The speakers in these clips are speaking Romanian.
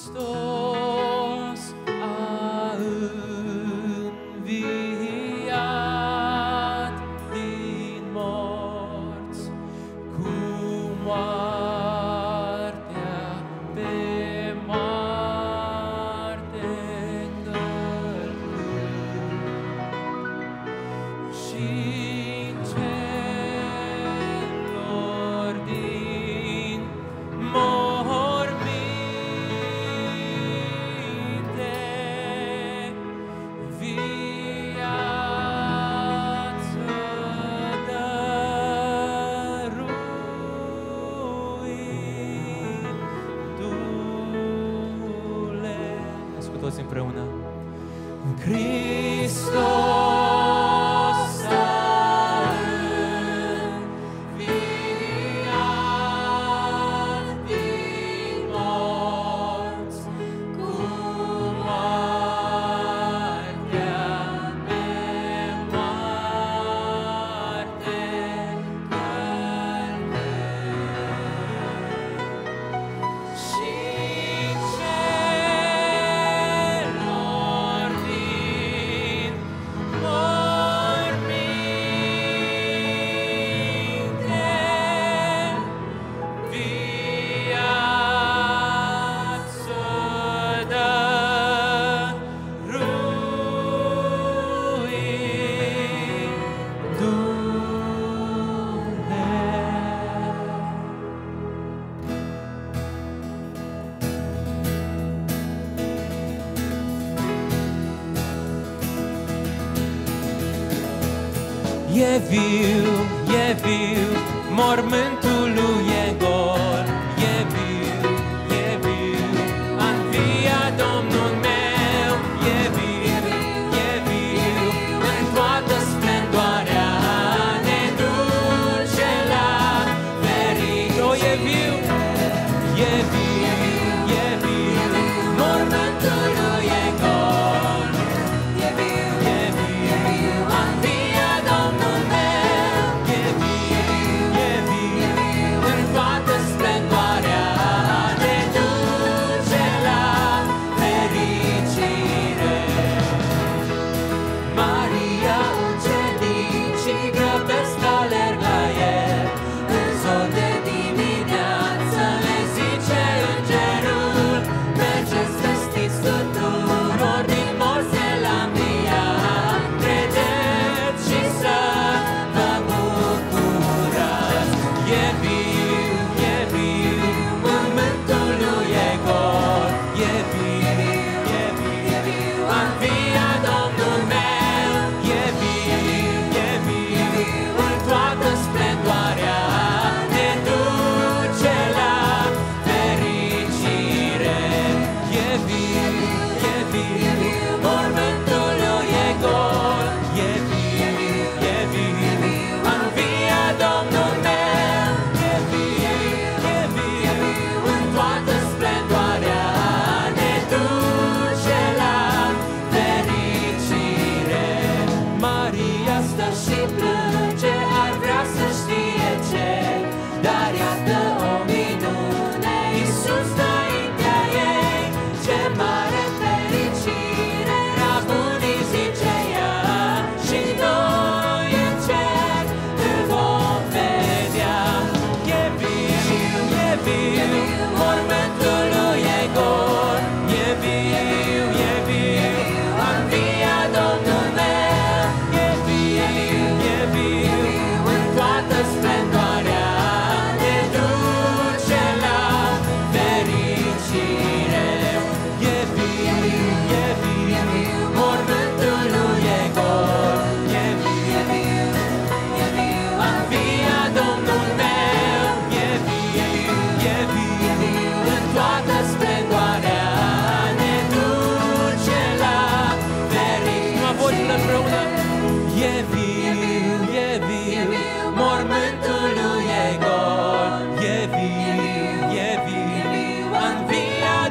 Hristos a înviat din morți, cu moartea pe moarte încălcând, și celor din morminte viață dăruindu-le. Cu toți împreună. Hristos a înviat din morți, cu moartea pe moarte încălcând, și celor din morminte viață dăruindu-le. E viu, mormântul lui e gol. E viu, a înviat Domnul meu. E viu, în toată splendoarea ne duce la fericire. Oh, e viu, mormântul lui e gol. E viu, a înviat Domnul meu. E viu, în toată splendoarea ne duce la fericire. Maria, ucenicii grăbesc, alerg la el. În zor de dimineață le zice îngerul: mergeți vestiți tuturor, din morți El a înviat. Credeți și să vă bucurați. E viu, mormântul lui e gol. E viu, a înviat Domnul meu. E viu, în toată splendoarea ne duce la fericire. E viu, mormântul lui e gol. E viu, a înviat Domnul meu. E viu, în toată splendoarea ne duce la fericire. Maria stă și plânge, ar vrea să știe ce, dar iată o minune, Iisus înaintea ei. Ce mare fericire, rabunii zice ea, și noi în cer îl vom vedea. E viu, mormântul lui e gol. E viu, a înviat Domnul meu. E viu, în toată splendoarea ne duce la fericire. E viu, mormântul lui e gol. E viu, a înviat Domnul meu. E viu, în toată splendoarea ne duce la fericire. Mă voi împreună. E viu, mormântul lui e gol. E viu, a înviat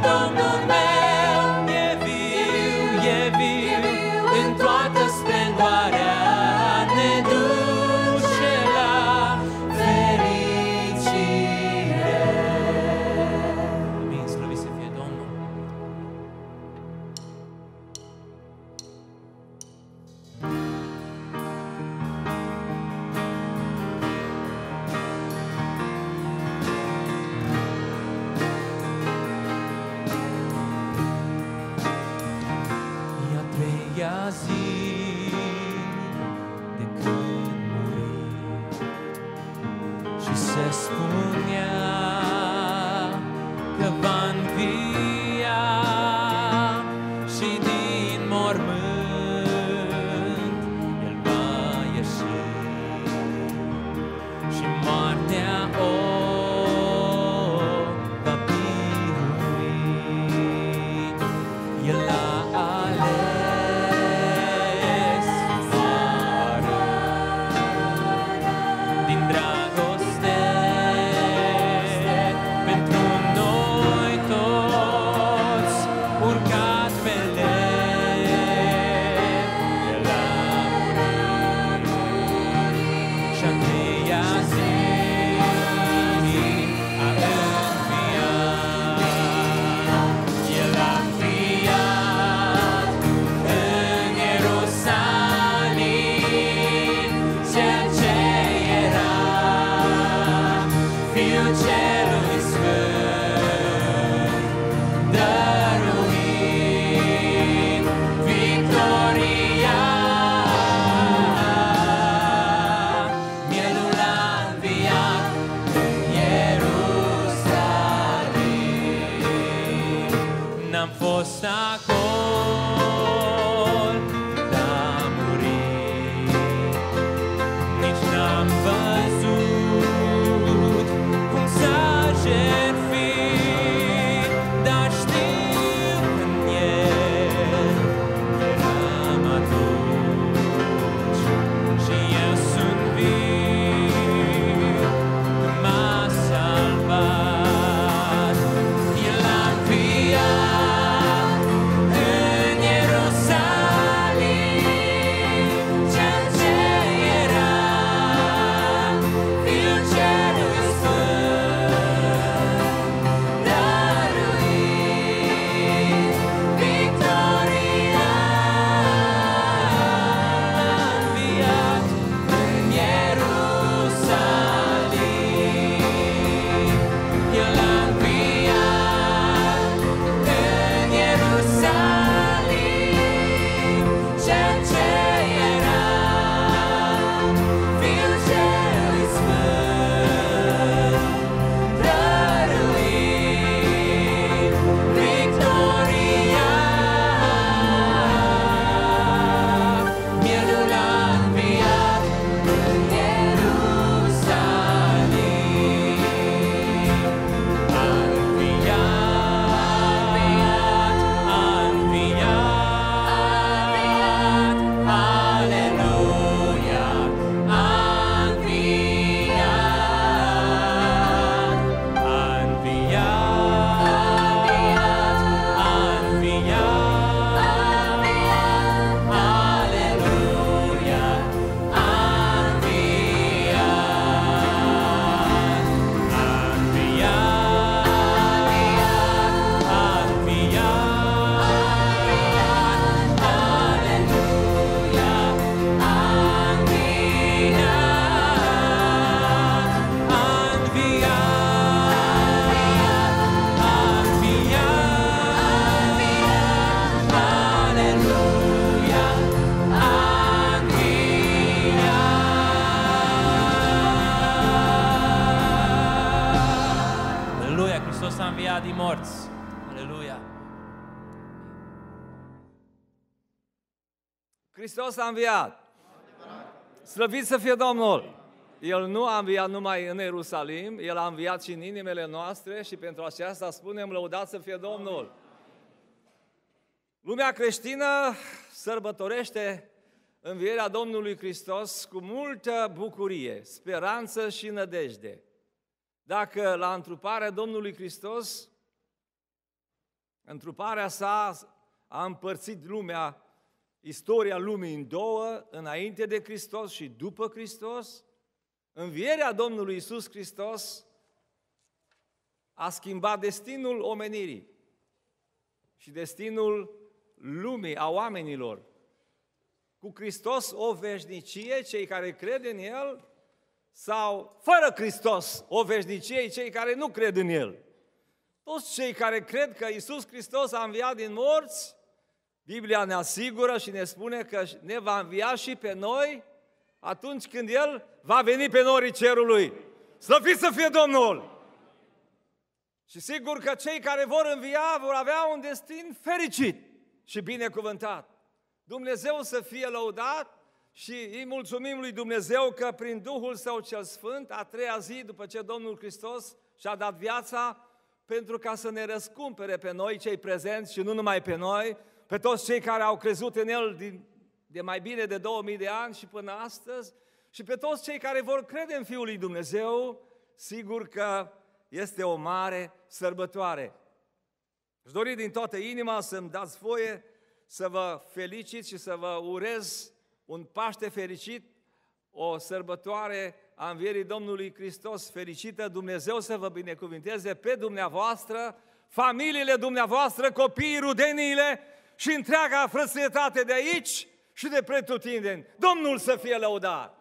zi de când muri și se spunea că va învia și din mormânt El va ieși și moartea o va birui. El a ales moară din dragoste pentru noi toți, urcat pe lemn. El a murit și a treia zi a înviat. El a înviat în Ierusalim, Cel ce era Fiul Celui Sfânt, dăruind victoria. Mielul a înviat în Ierusalim. N-am fost acolo când a murit, nici n-am văzut cum s-a jertfit, dar știu că în El eram atunci și eu sunt viu, că m-a salvat. El a înviat în Ierusalim, Cel ce era Fiul Celui Sfânt, dăruind victoria. Înviat în Ierusalim. El a înviat în Ierusalim, Cel ce era Fiul Celui Sfânt, dăruind victoria. Mielul a înviat în Ierusalim. A înviat, a înviat, aleluia, a înviat, a înviat, a înviat, aleluia, a Aleluia, Hristos a înviat din morți. Aleluia. Hristos a înviat! Slăvit să fie Domnul! El nu a înviat numai în Ierusalim, El a înviat și în inimile noastre și pentru aceasta spunem lăudat să fie Domnul! Lumea creștină sărbătorește învierea Domnului Hristos cu multă bucurie, speranță și nădejde. Dacă la întruparea Domnului Hristos, întruparea sa a împărțit lumea, istoria lumii în două, înainte de Hristos și după Hristos, învierea Domnului Iisus Hristos a schimbat destinul omenirii și destinul lumii, a oamenilor. Cu Hristos o veșnicie, cei care cred în El, sau fără Hristos o veșnicie, cei care nu cred în El. Toți cei care cred că Iisus Hristos a înviat din morți, Biblia ne asigură și ne spune că ne va învia și pe noi atunci când El va veni pe norii cerului. Slăvit să fie Domnul! Și sigur că cei care vor învia vor avea un destin fericit și binecuvântat. Dumnezeu să fie lăudat și îi mulțumim lui Dumnezeu că prin Duhul Său cel Sfânt, a treia zi după ce Domnul Hristos și-a dat viața pentru ca să ne răscumpere pe noi, cei prezenți și nu numai pe noi, pe toți cei care au crezut în El de mai bine de 2000 de ani și până astăzi, și pe toți cei care vor crede în Fiul lui Dumnezeu, sigur că este o mare sărbătoare. Aș dori din toată inima să-mi dați voie să vă felicit și să vă urez un Paște fericit, o sărbătoare a învierii Domnului Hristos fericită. Dumnezeu să vă binecuvinteze pe dumneavoastră, familiile dumneavoastră, copiii, rudeniile și întreaga frățietate de aici și de pretutindeni. Domnul să fie lăudat!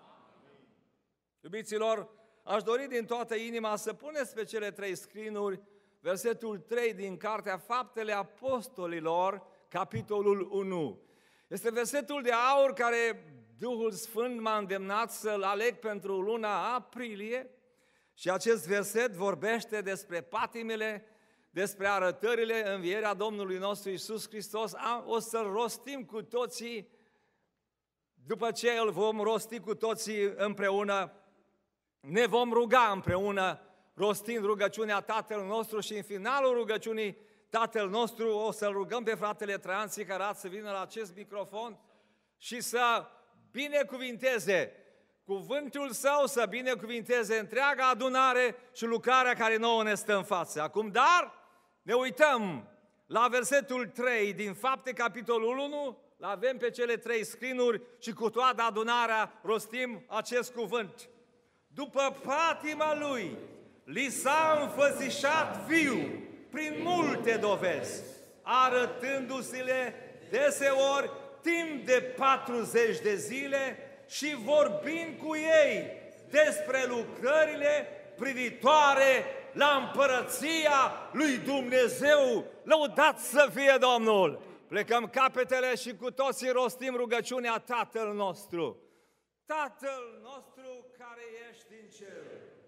Iubiților, aș dori din toată inima să puneți pe cele 3 screen-uri versetul 3 din Cartea Faptele Apostolilor, capitolul 1. Este versetul de aur care Duhul Sfânt m-a îndemnat să-l aleg pentru luna aprilie și acest verset vorbește despre patimile, despre arătările, învierea Domnului nostru Iisus Hristos. O să-l rostim cu toții, după ce îl vom rosti cu toții împreună, ne vom ruga împreună, rostind rugăciunea Tatăl nostru și în finalul rugăciunii Tatăl nostru o să-l rugăm pe fratele Traian Țicărat să vină la acest microfon și să binecuvinteze cuvântul Său, să binecuvinteze întreaga adunare și lucrarea care nouă ne stă în față. Acum, dar, ne uităm la versetul 3 din Fapte, capitolul 1, l-avem pe cele 3 screen-uri și cu toată adunarea rostim acest cuvânt. După patima Lui, li s-a înfățișat viu prin multe dovezi, arătându-se-le deseori timp de 40 de zile și vorbind cu ei despre lucrările privitoare la împărăția lui Dumnezeu. Lăudat să fie Domnul! Plecăm capetele și cu toții rostim rugăciunea Tatăl nostru. Tatăl nostru care ești în cer,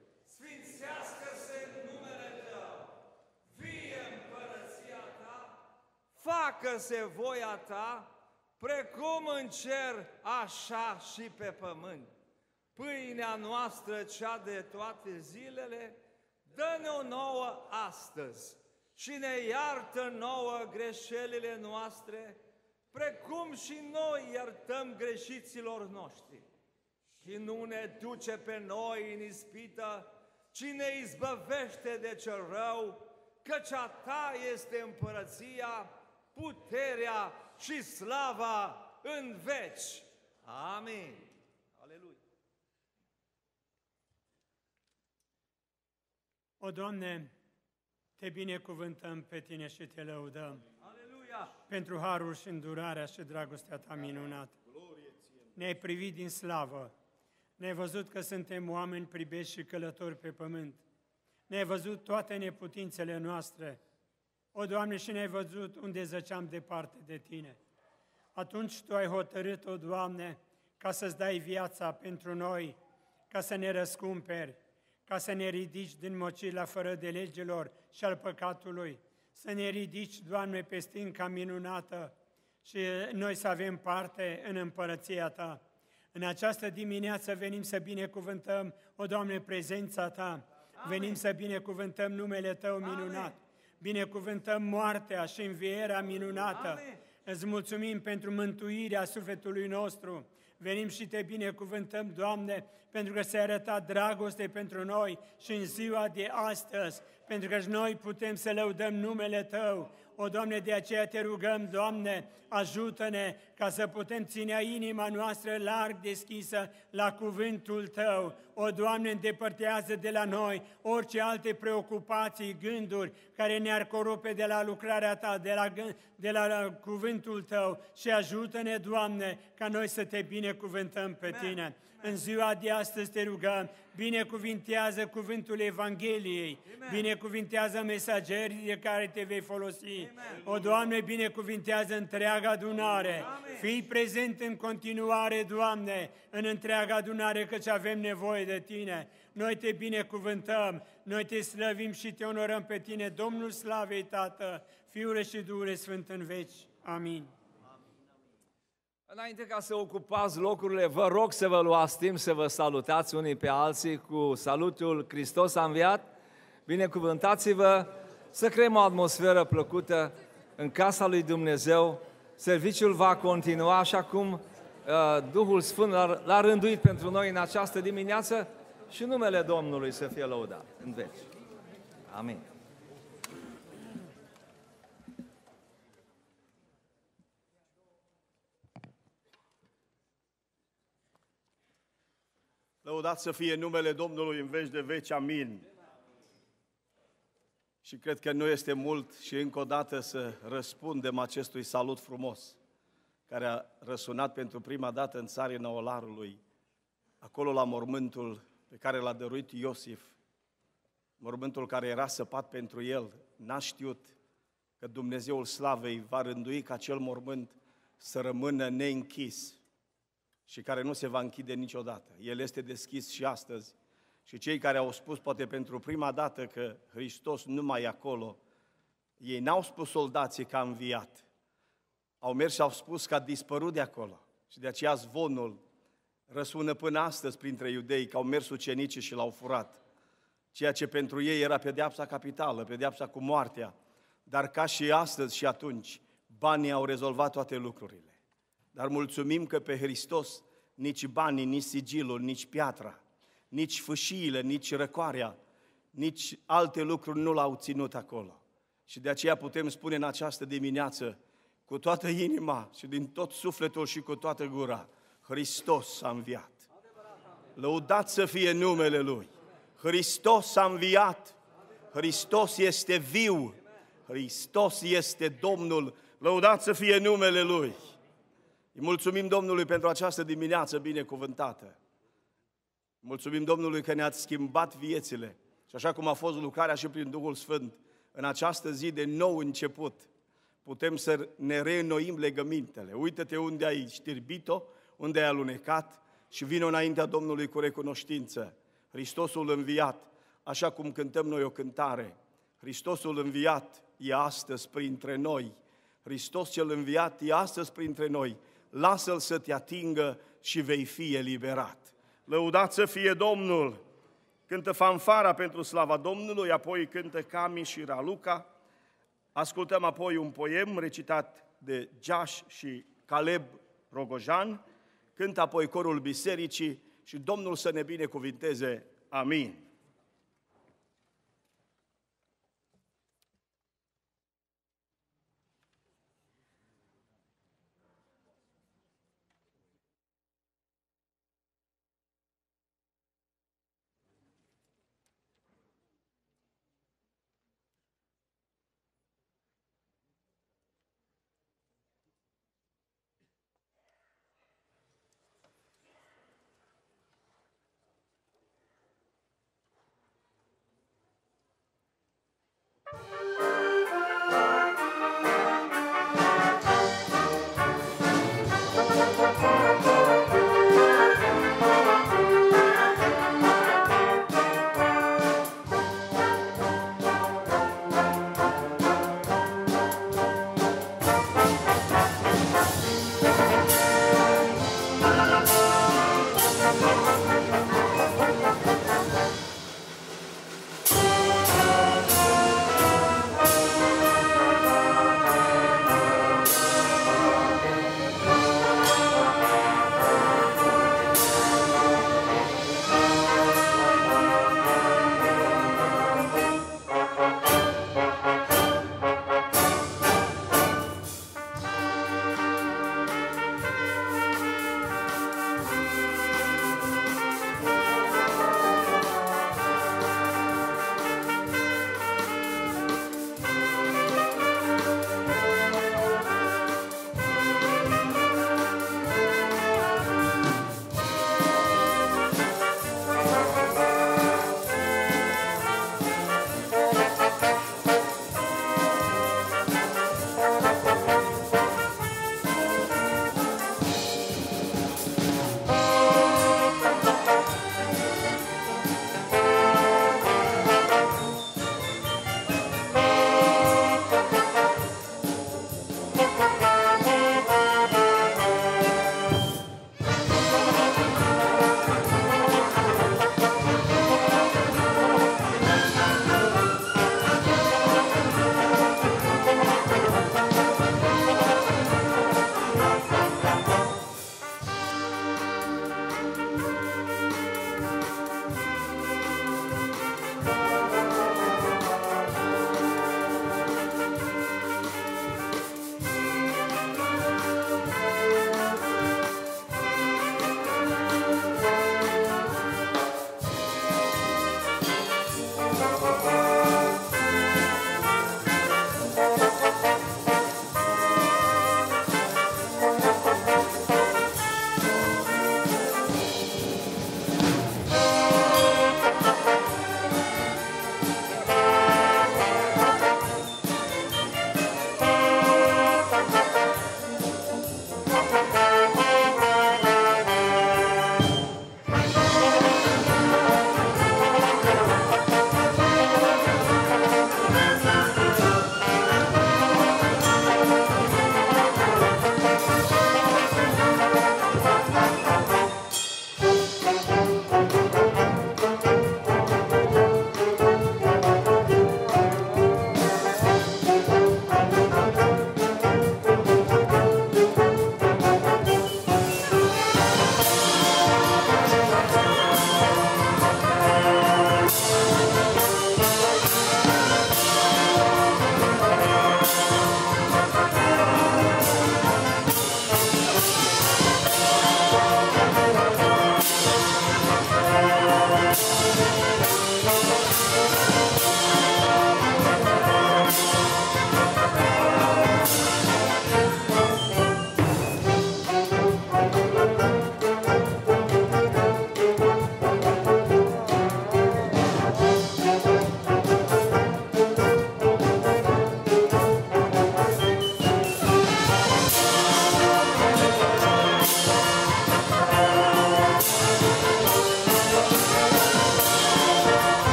sfințească-se numele Tău, vie împărăția Ta, facă-se voia Ta, precum în cer, așa și pe pământ. Pâinea noastră, cea de toate zilele, dă-ne-o nouă astăzi și ne iartă nouă greșelile noastre, precum și noi iertăm greșiților noștri. Și nu ne duce pe noi în ispită, ci ne izbăvește de cel rău, căci a Ta este împărăția, puterea și slava în veci. Amin. Aleluia. O, Doamne, Te binecuvântăm pe Tine și Te lăudăm. Aleluia. Pentru harul și îndurarea și dragostea Ta minunată. Ne-ai privit din slavă. Ne-ai văzut că suntem oameni pribeși și călători pe pământ. Ne-ai văzut toate neputințele noastre. O, Doamne, și ne-ai văzut unde zăceam departe de Tine. Atunci Tu ai hotărât, o, Doamne, ca să-ți dai viața pentru noi, ca să ne răscumperi, ca să ne ridici din mocila fără de legilor și al păcatului, să ne ridici, Doamne, pe stânca minunată și noi să avem parte în împărăția Ta. În această dimineață venim să binecuvântăm, o, Doamne, prezența Ta. Amen. Venim să binecuvântăm numele Tău minunat. Amen. Binecuvântăm moartea și învierea minunată. Amen. Îți mulțumim pentru mântuirea sufletului nostru. Venim și Te binecuvântăm, Doamne, pentru că ți-ai arătat dragoste pentru noi și în ziua de astăzi, pentru că și noi putem să lăudăm numele Tău. O, Doamne, de aceea Te rugăm, Doamne, ajută-ne ca să putem ține inima noastră larg deschisă la cuvântul Tău. O, Doamne, îndepărtează de la noi orice alte preocupații, gânduri care ne-ar corupe de la lucrarea Ta, de la cuvântul Tău și ajută-ne, Doamne, ca noi să Te binecuvântăm pe Tine. În ziua de astăzi te rugăm, binecuvintează cuvântul Evangheliei, binecuvintează mesagerii de care te vei folosi. O, Doamne, binecuvintează întreaga adunare, fii prezent în continuare, Doamne, în întreaga adunare, căci avem nevoie de Tine. Noi te binecuvântăm, noi te slăvim și te onorăm pe Tine, Domnul Slavei, Tată, Fiul și Duhul Sfânt în veci. Amin. Înainte ca să ocupați locurile, vă rog să vă luați timp să vă salutați unii pe alții cu salutul Hristos a înviat. Binecuvântați-vă, să creăm o atmosferă plăcută în casa lui Dumnezeu. Serviciul va continua așa cum Duhul Sfânt l-a rânduit pentru noi în această dimineață și numele Domnului să fie lăudat în veci. Amin. Lăudat să fie numele Domnului în veci de veci, amin. Și cred că nu este mult și încă o dată să răspundem acestui salut frumos, care a răsunat pentru prima dată în țarina Olarului, acolo la mormântul pe care l-a dăruit Iosif, mormântul care era săpat pentru el. N-a știut că Dumnezeul Slavei va rândui ca acel mormânt să rămână neînchis și care nu se va închide niciodată. El este deschis și astăzi. Și cei care au spus poate pentru prima dată că Hristos nu mai e acolo, ei n-au spus soldații că a înviat. Au mers și au spus că a dispărut de acolo. Și de aceea zvonul răsună până astăzi printre iudei, că au mers ucenicii și l-au furat. Ceea ce pentru ei era pedeapsa capitală, pedeapsa cu moartea. Dar ca și astăzi și atunci, banii au rezolvat toate lucrurile. Dar mulțumim că pe Hristos nici banii, nici sigilul, nici piatra, nici fâșiile, nici răcoarea, nici alte lucruri nu l-au ținut acolo. Și de aceea putem spune în această dimineață, cu toată inima și din tot sufletul și cu toată gura, Hristos a înviat. Lăudat să fie numele Lui. Hristos a înviat. Hristos este viu. Hristos este Domnul. Lăudat să fie numele Lui. Îi mulțumim Domnului pentru această dimineață binecuvântată. Mulțumim Domnului că ne-ați schimbat viețile. Și așa cum a fost lucrarea și prin Duhul Sfânt, în această zi de nou început, putem să ne reînnoim legămintele. Uită-te unde ai știrbit-o, unde ai alunecat și vină înaintea Domnului cu recunoștință. Hristosul înviat, așa cum cântăm noi o cântare. Hristosul înviat e astăzi printre noi. Hristos cel înviat e astăzi printre noi. Lasă-L să te atingă și vei fi eliberat. Lăudat să fie Domnul! Cântă fanfara pentru slava Domnului, apoi cântă Cami și Raluca. Ascultăm apoi un poem recitat de Jaș și Caleb Rogojan. Cântă apoi corul bisericii și Domnul să ne binecuvinteze. Amin.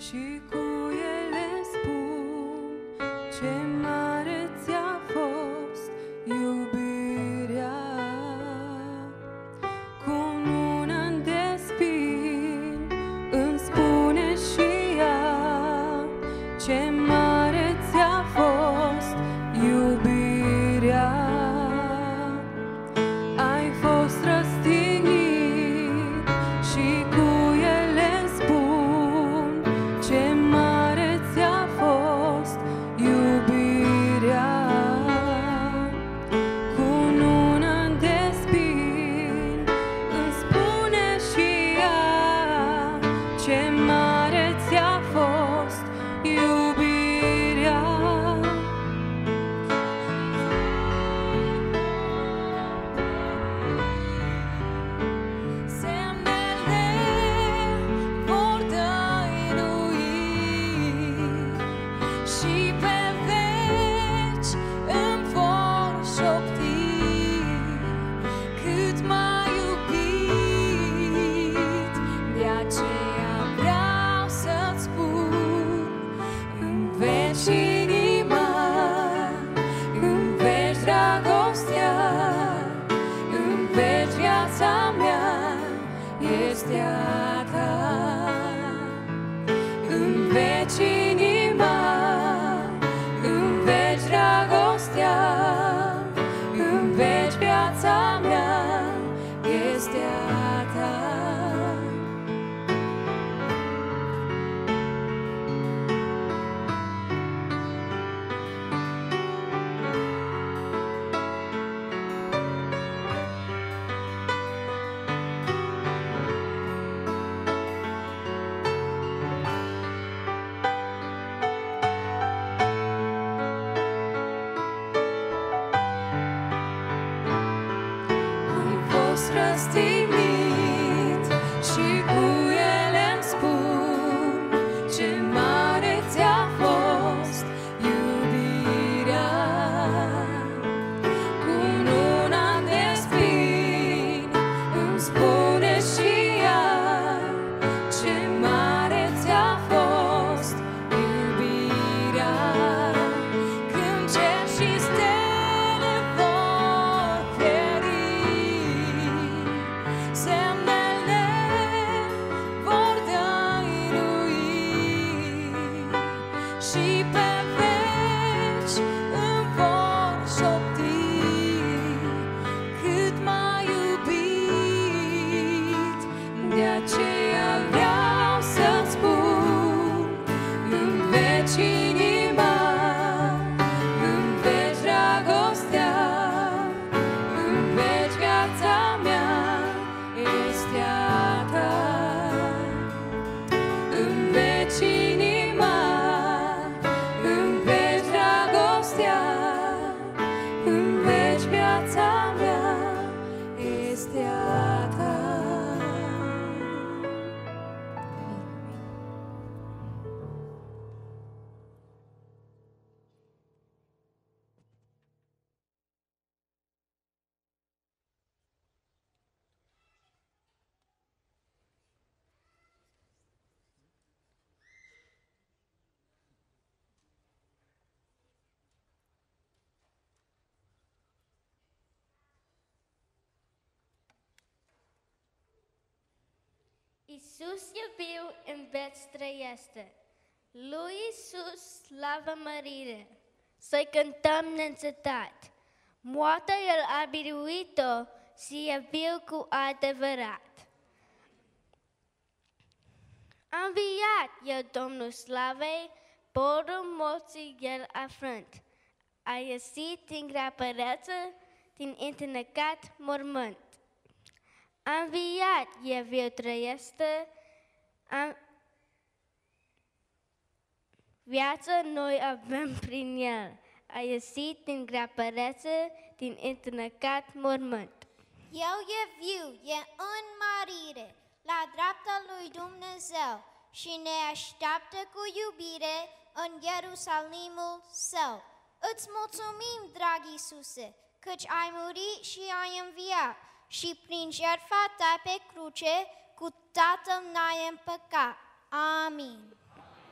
și cu ele spun ce mare ți-a fost iubirea. Cu una în despin îmi spune și ea ce mare ți-a fost iubirea. Ai fost răstignit și cu ele spun ce mare ți-a fost iubirea. Cu una în despin îmi spune și ea ce mare ți-a fost iubirea. Semnele vor dăinui și pe veci îmi vor șopti cât m-ai iubit. De aceea vreau să-ți spun în veci inima, în veci dragostea, în veci viața mea este a ta. În veci inima, în veci dragostea, în veci viața mea este a ta. Am fost răstignit și cu ele îmi spun ce mare ți-a fost iubirea. Cu una în despin îmi spune și ea ce mare ți-a fost iubirea. Când cer și stele vor pieri, semnele vor dăinui și pe veci îmi vor șopti cât m-ai iubit. De aceea vreau să-ți spun în veci inima, în veci dragostea, în veci viața mea este a ta. În veci inima, în veci dragostea, în veci viața mea este a ta. Iisus e viu, în veci trăiește. Lui Iisus slavă mărire, să-i cântăm neîncetat. Moartea El a biruit-o și e viu cu adevărat. A înviat El, Domnul slavei, porul morții El a frânt. A ieșit din grapăreță, din întunecat mormânt. A înviat, e viu trăiește, viața noi avem prin El. A ieșit din grapăreță, din întunecat mormânt. El e viu, e în mărire, la dreapta lui Dumnezeu și ne așteaptă cu iubire în Ierusalimul Său. Îți mulțumim, drag Iisuse, căci ai murit și ai înviat și prin jertfa ta pe cruce cu Tatăl n-ai împăcat. Amin.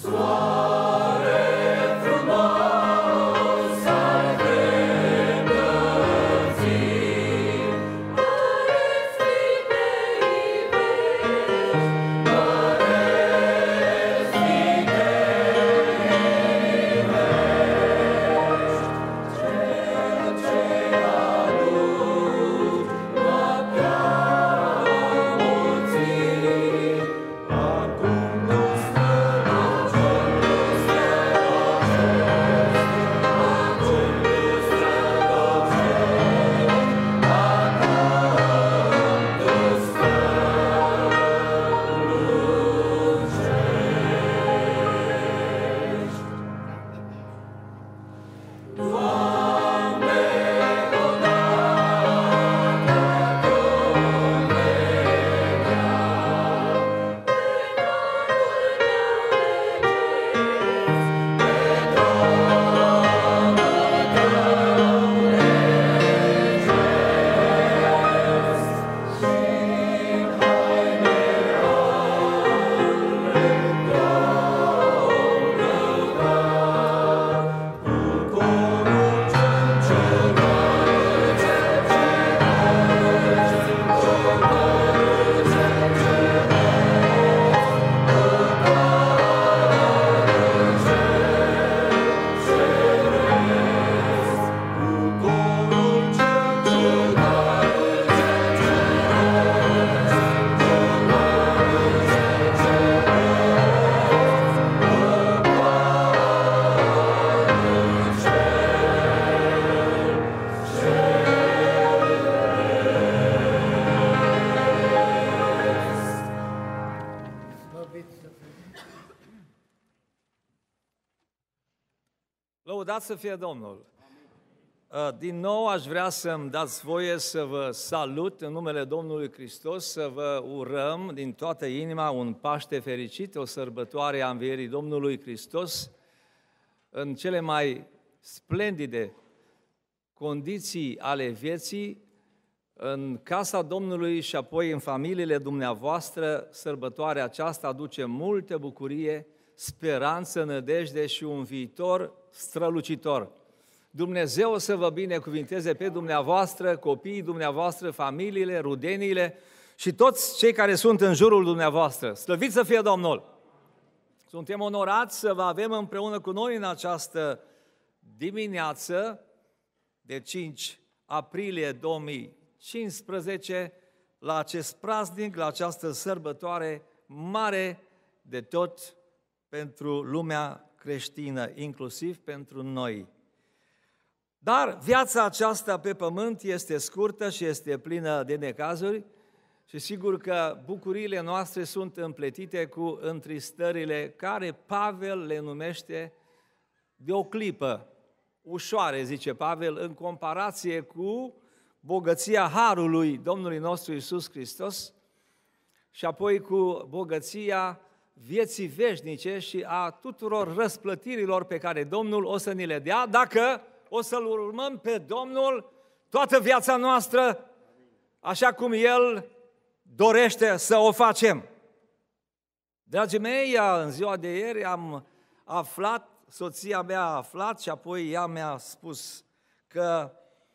Lăudat să fie Domnul! Din nou aș vrea să-mi dați voie să vă salut în numele Domnului Hristos, să vă urăm din toată inima un Paște fericit, o sărbătoare a Învierii Domnului Hristos, în cele mai splendide condiții ale vieții, în casa Domnului și apoi în familiile dumneavoastră. Sărbătoarea aceasta aduce multă bucurie, speranță, nădejde și un viitor strălucitor. Dumnezeu să vă binecuvinteze pe dumneavoastră, copiii dumneavoastră, familiile, rudeniile și toți cei care sunt în jurul dumneavoastră. Slăvit să fie Domnul! Suntem onorați să vă avem împreună cu noi în această dimineață de 5 aprilie 2015 la acest praznic, la această sărbătoare mare de tot pentru lumea creștină, inclusiv pentru noi. Dar viața aceasta pe pământ este scurtă și este plină de necazuri și sigur că bucuriile noastre sunt împletite cu întristările care Pavel le numește de o clipă ușoare, zice Pavel, în comparație cu bogăția harului Domnului nostru Iisus Hristos și apoi cu bogăția vieții veșnice și a tuturor răsplătirilor pe care Domnul o să ni le dea dacă o să-L urmăm pe Domnul toată viața noastră, așa cum El dorește să o facem. Dragii mei, în ziua de ieri am aflat, soția mea a aflat și apoi ea mi-a spus că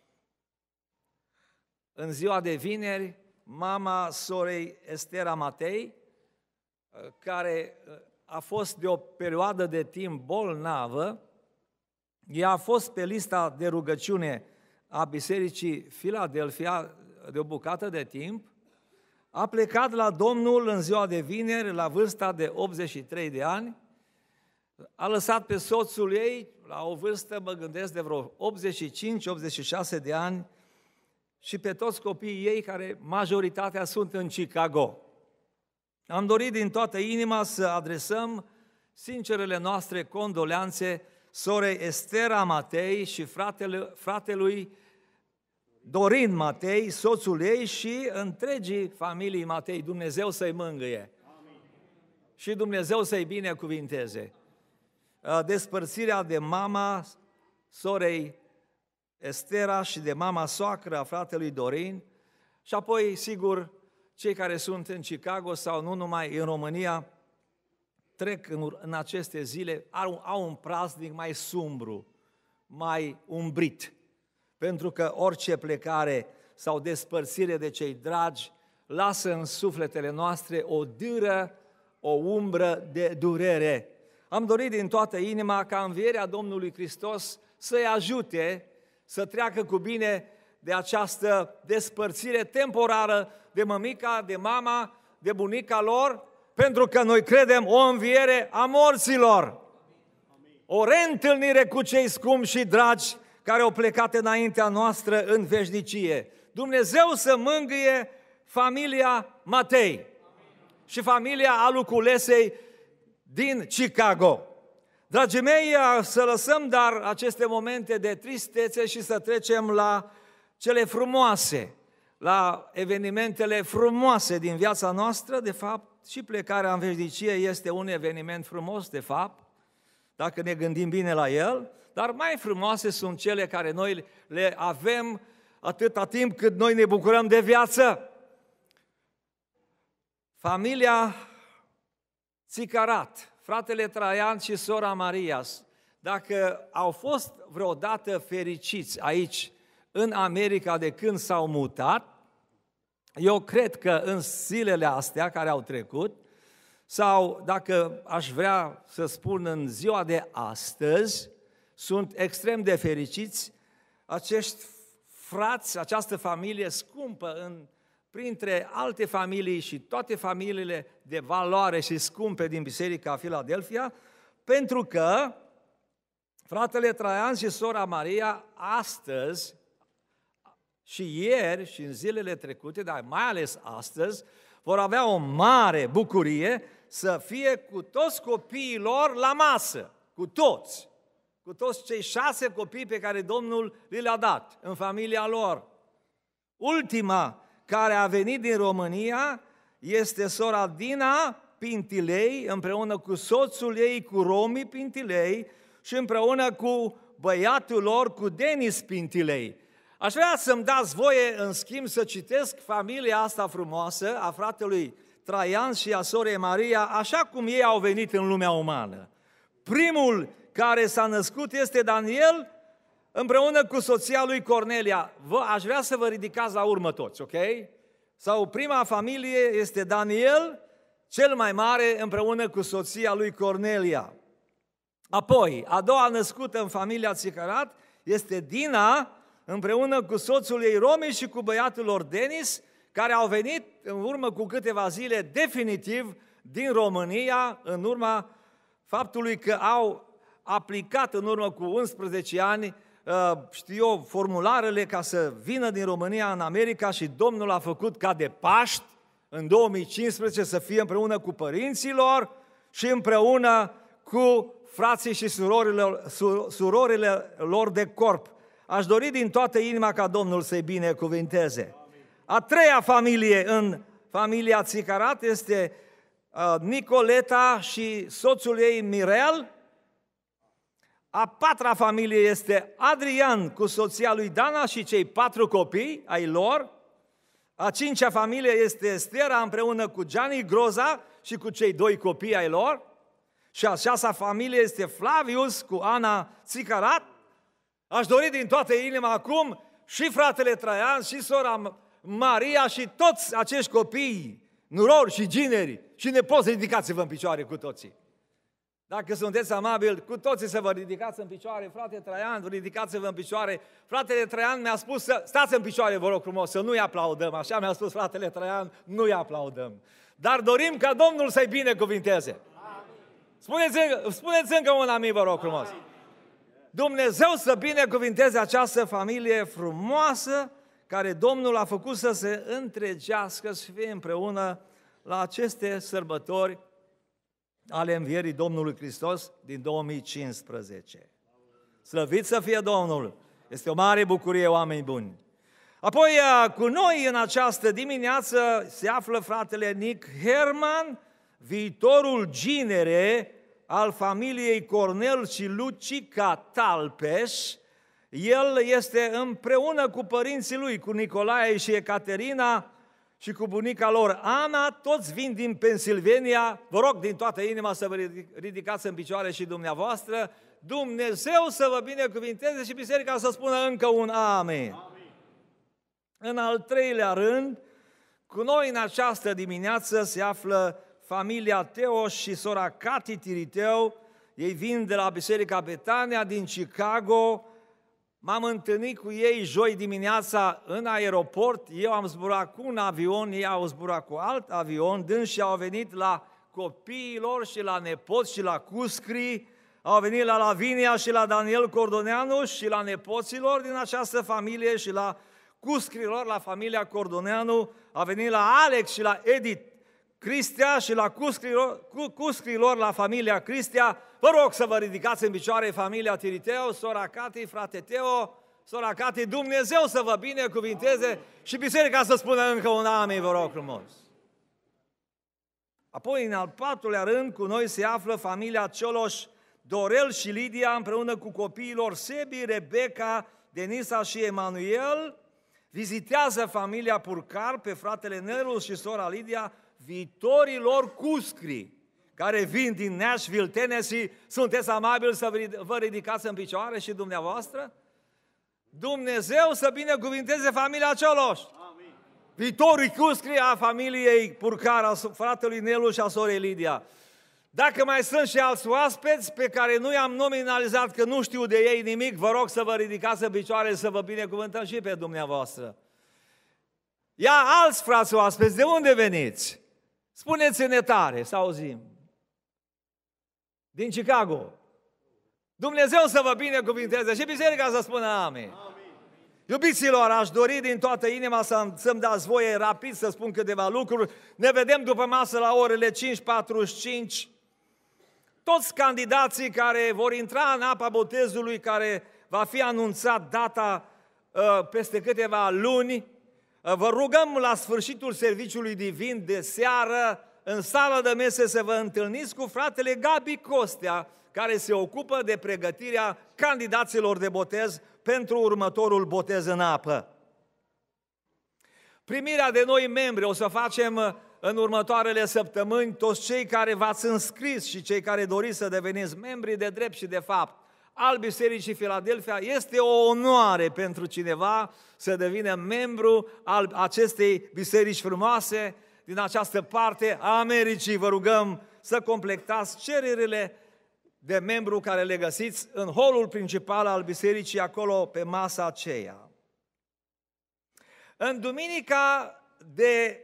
în ziua de vineri, mama sorei Estera Matei, care a fost de o perioadă de timp bolnavă, ea a fost pe lista de rugăciune a Bisericii Filadelfia de o bucată de timp, a plecat la Domnul în ziua de vineri, la vârsta de 83 de ani, a lăsat pe soțul ei, la o vârstă, mă gândesc, de vreo 85-86 de ani, și pe toți copiii ei, care majoritatea sunt în Chicago. Am dorit din toată inima să adresăm sincerele noastre condoleanțe sorei Estera Matei și fratelui Dorin Matei, soțul ei și întregii familii Matei. Dumnezeu să-i mângâie. Amin. Și Dumnezeu să-i binecuvinteze. Despărțirea de mama sorei Estera și de mama soacră a fratelui Dorin și apoi, sigur, cei care sunt în Chicago sau nu numai în România, trec în aceste zile au un praznic mai sumbru, mai umbrit. Pentru că orice plecare sau despărțire de cei dragi lasă în sufletele noastre o dâră, o umbră de durere. Am dorit din toată inima ca învierea Domnului Hristos să-i ajute să treacă cu bine de această despărțire temporară de mămica, de mama, de bunica lor, pentru că noi credem o înviere a morților. O reîntâlnire cu cei scumpi și dragi care au plecat înaintea noastră în veșnicie. Dumnezeu să mângâie familia Matei și familia Aluculesei din Chicago. Dragii mei, să lăsăm dar aceste momente de tristețe și să trecem la cele frumoase, la evenimentele frumoase din viața noastră. De fapt, și plecarea în veșnicie este un eveniment frumos, de fapt, dacă ne gândim bine la el, dar mai frumoase sunt cele care noi le avem atâta timp cât noi ne bucurăm de viață. Familia Țicarat, fratele Traian și sora Maria, dacă au fost vreodată fericiți aici, în America, de când s-au mutat, eu cred că în zilele astea care au trecut, sau dacă aș vrea să spun în ziua de astăzi, sunt extrem de fericiți acești frați, această familie scumpă printre alte familii și toate familiile de valoare și scumpe din Biserica Filadelfia, pentru că fratele Traian și sora Maria astăzi și ieri și în zilele trecute, dar mai ales astăzi, vor avea o mare bucurie să fie cu toți copiii lor la masă, cu toți cei 6 copii pe care Domnul le-a dat în familia lor. Ultima care a venit din România este sora Dina Pintilei, împreună cu soțul ei, cu Romi Pintilei și împreună cu băiatul lor, cu Denis Pintilei. Aș vrea să-mi dați voie, în schimb, să citesc familia asta frumoasă a fratelui Traian și a sorei Maria, așa cum ei au venit în lumea umană. Primul care s-a născut este Daniel, împreună cu soția lui Cornelia. Aș vrea să vă ridicați la urmă toți, ok? Sau prima familie este Daniel, cel mai mare, împreună cu soția lui Cornelia. Apoi, a doua născută în familia Țicarat este Dina, împreună cu soțul ei Romi și cu băiatul lor Denis, care au venit în urmă cu câteva zile definitiv din România, în urma faptului că au aplicat în urmă cu 11 ani, formularele ca să vină din România în America și Domnul a făcut ca de Paști, în 2015, să fie împreună cu părinții lor și împreună cu frații și surorile lor de corp. Aș dori din toată inima ca Domnul să-i binecuvinteze. A treia familie în familia Țicarat este Nicoleta și soțul ei Mirel. A patra familie este Adrian cu soția lui Dana și cei 4 copii ai lor. A cincea familie este Estera împreună cu Gianni Groza și cu cei 2 copii ai lor. Și a șasea familie este Flavius cu Ana Țicarat. Aș dori din toată inima acum și fratele Traian și sora Maria și toți acești copii, nurori și gineri și nepoți, ridicați-vă în picioare cu toții. Dacă sunteți amabili, cu toții să vă ridicați în picioare. Frate Traian, ridicați-vă în picioare. Fratele Traian mi-a spus să stați în picioare, vă rog frumos, să nu-i aplaudăm. Așa mi-a spus fratele Traian, nu-i aplaudăm. Dar dorim ca Domnul să-i binecuvinteze. Spuneți încă un amin, vă rog frumos. Dumnezeu să binecuvinteze această familie frumoasă care Domnul a făcut să se întregească, să fie împreună la aceste sărbători ale învierii Domnului Hristos din 2015. Slăvit să fie Domnul! Este o mare bucurie, oameni buni! Apoi, cu noi în această dimineață se află fratele Nick Herman, viitorul ginere al familiei Cornel și Lucica Talpeș. El este împreună cu părinții lui, cu Nicolae și Ecaterina, și cu bunica lor Ana, toți vin din Pennsylvania. Vă rog din toată inima să vă ridicați în picioare și dumneavoastră. Dumnezeu să vă binecuvinteze și biserica să spună încă un amen. Amin. În al treilea rând, cu noi în această dimineață se află familia Teo și sora Cati Tiriteu. Ei vin de la Biserica Betania din Chicago. M-am întâlnit cu ei joi dimineața în aeroport. Eu am zburat cu un avion, ei au zburat cu alt avion. Dânsii au venit la copiii lor și la nepoți și la cuscri. Au venit la Lavinia și la Daniel Cordoneanu și la nepoților din această familie și la cuscrilor, la familia Cordoneanu. A venit la Alex și la Edith Cristia și la cuscrilor la familia Cristia. Vă rog să vă ridicați în picioare familia Tiriteu, sora Cati, frate Teo, sora Cati, Dumnezeu să vă binecuvinteze și biserica să spună încă un amin, vă rog frumos. Apoi, în al patrulea rând, cu noi se află familia Cioloș, Dorel și Lidia, împreună cu copiilor Sebi, Rebecca, Denisa și Emanuel. Vizitează familia Purcar pe fratele Nelu și sora Lidia, viitorii lor cuscri, care vin din Nashville, Tennessee. Sunteți amabili să vă ridicați în picioare și dumneavoastră? Dumnezeu să binecuvinteze familia Cioloș. Amin. Viitorii cuscri a familiei Purcar, a fratelui Nelu și a sorei Lidia. Dacă mai sunt și alți oaspeți pe care nu i-am nominalizat, că nu știu de ei nimic, vă rog să vă ridicați în picioare să vă binecuvântăm și pe dumneavoastră. Ia alți frați oaspeți, de unde veniți? Spuneți-ne tare, să auzim. Din Chicago. Dumnezeu să vă binecuvinteze și biserica să spună amin. Iubiților, aș dori din toată inima să-mi dați voie rapid să spun câteva lucruri. Ne vedem după masă la orele 5:45. Toți candidații care vor intra în apa botezului, care va fi anunțat data peste câteva luni, vă rugăm la sfârșitul serviciului divin de seară, în sală de mese, să vă întâlniți cu fratele Gabi Costea, care se ocupă de pregătirea candidaților de botez pentru următorul botez în apă. Primirea de noi membri o să facem în următoarele săptămâni. Toți cei care v-ați înscris și cei care doriți să deveniți membri de drept și de fapt al Bisericii Filadelfia, este o onoare pentru cineva să devină membru al acestei biserici frumoase din această parte a Americii. Vă rugăm să completați cererile de membru care le găsiți în holul principal al bisericii, acolo pe masa aceea. În duminica de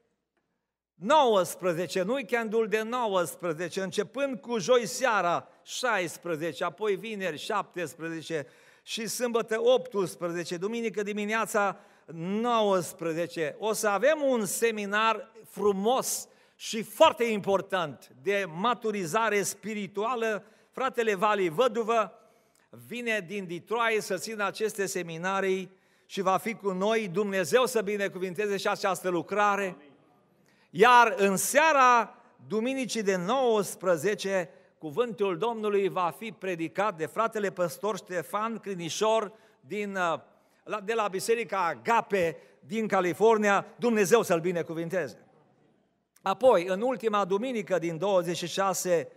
19, în weekendul de 19, începând cu joi seara 16, apoi vineri 17 și sâmbătă 18, duminică dimineața 19, o să avem un seminar frumos și foarte important de maturizare spirituală. Fratele Vali Văduvă vine din Detroit să țină aceste seminarii și va fi cu noi. Dumnezeu să binecuvinteze și această lucrare. Iar în seara duminicii de 19, cuvântul Domnului va fi predicat de fratele păstor Ștefan Crinișor de la Biserica Agape din California. Dumnezeu să-l binecuvinteze. Apoi, în ultima duminică din 26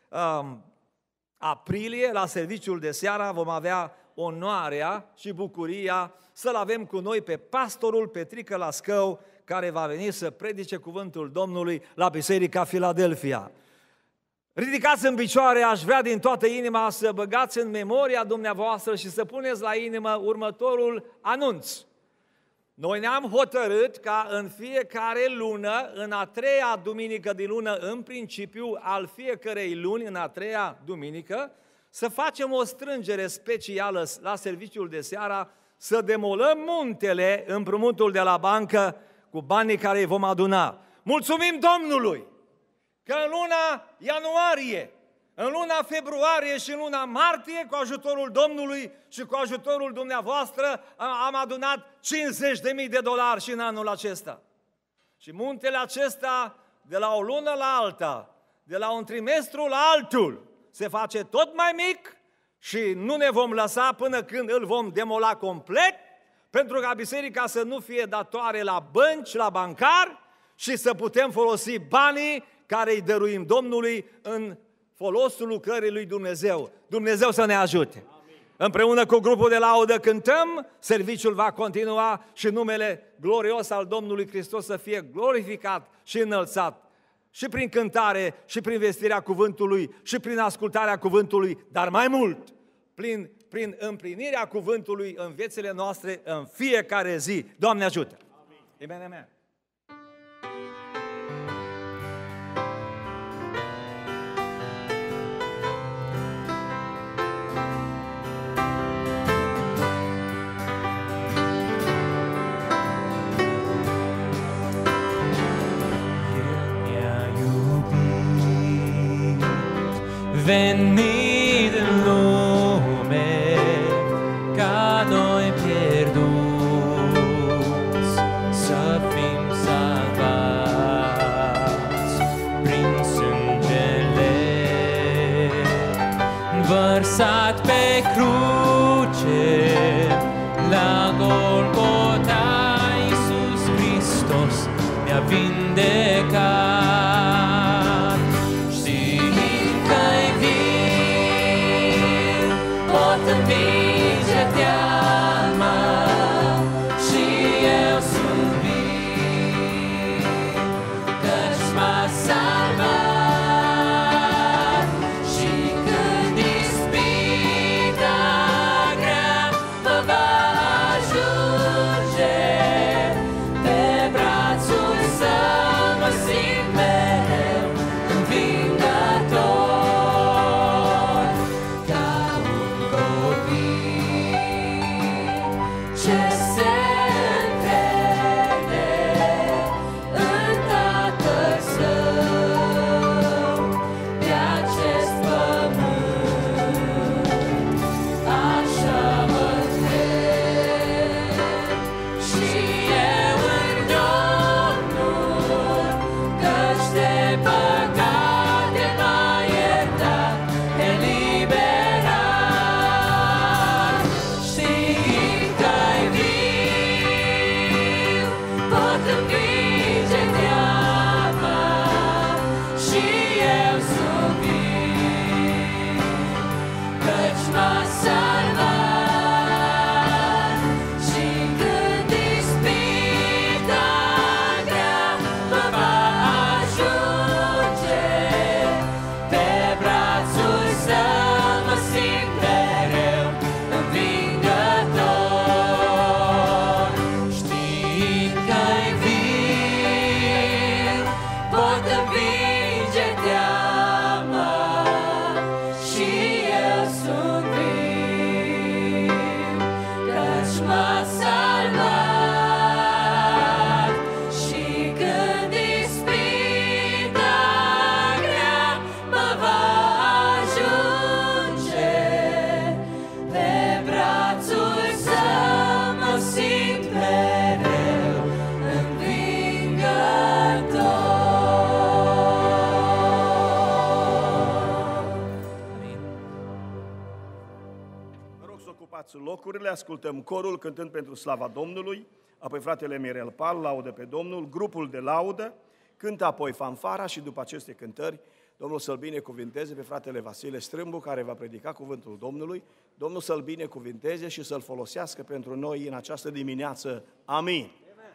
aprilie, la serviciul de seară, vom avea onoarea și bucuria să-l avem cu noi pe pastorul Petrică Lascău, care va veni să predice cuvântul Domnului la Biserica Filadelfia. Ridicați în picioare, aș vrea din toată inima să băgați în memoria dumneavoastră și să puneți la inimă următorul anunț. Noi ne-am hotărât ca în fiecare lună, în a treia duminică din lună, în principiu al fiecărei luni, în a treia duminică, să facem o strângere specială la serviciul de seara, să demolăm muntele împrumutul de la bancă cu banii care îi vom aduna. Mulțumim Domnului că în luna ianuarie, în luna februarie și în luna martie, cu ajutorul Domnului și cu ajutorul dumneavoastră, am adunat $50.000 și în anul acesta. Și muntele acesta, de la o lună la alta, de la un trimestru la altul, se face tot mai mic și nu ne vom lăsa până când îl vom demola complet, pentru ca biserica să nu fie datoare la bănci, la bancari și să putem folosi banii care îi dăruim Domnului în folosul lucrării lui Dumnezeu. Dumnezeu să ne ajute! Amin. Împreună cu grupul de laudă cântăm, serviciul va continua și numele glorios al Domnului Hristos să fie glorificat și înălțat și prin cântare, și prin vestirea cuvântului, și prin ascultarea cuvântului, dar mai mult, prin împlinirea cuvântului în viețile noastre în fiecare zi. Doamne ajută! Amin. Amen, amen. Venit în lume ca noi pierduți, să fim salvați prin sângele vărsat pe cruce la Golgota. Iisus Hristos ne-a vindecat. Învinge teama și eu sunt viu, căci m-a salvat. Și când ispita grea mă va ajunge, pe brațul său mă simt mereu învingător. Locurile, ascultăm corul cântând pentru slava Domnului, apoi fratele Mirel Pal laudă pe Domnul, grupul de laudă cântă apoi fanfara și după aceste cântări Domnul să-l binecuvinteze pe fratele Vasile Strâmbu care va predica cuvântul Domnului. Domnul să-l binecuvinteze și să-l folosească pentru noi în această dimineață. Amin.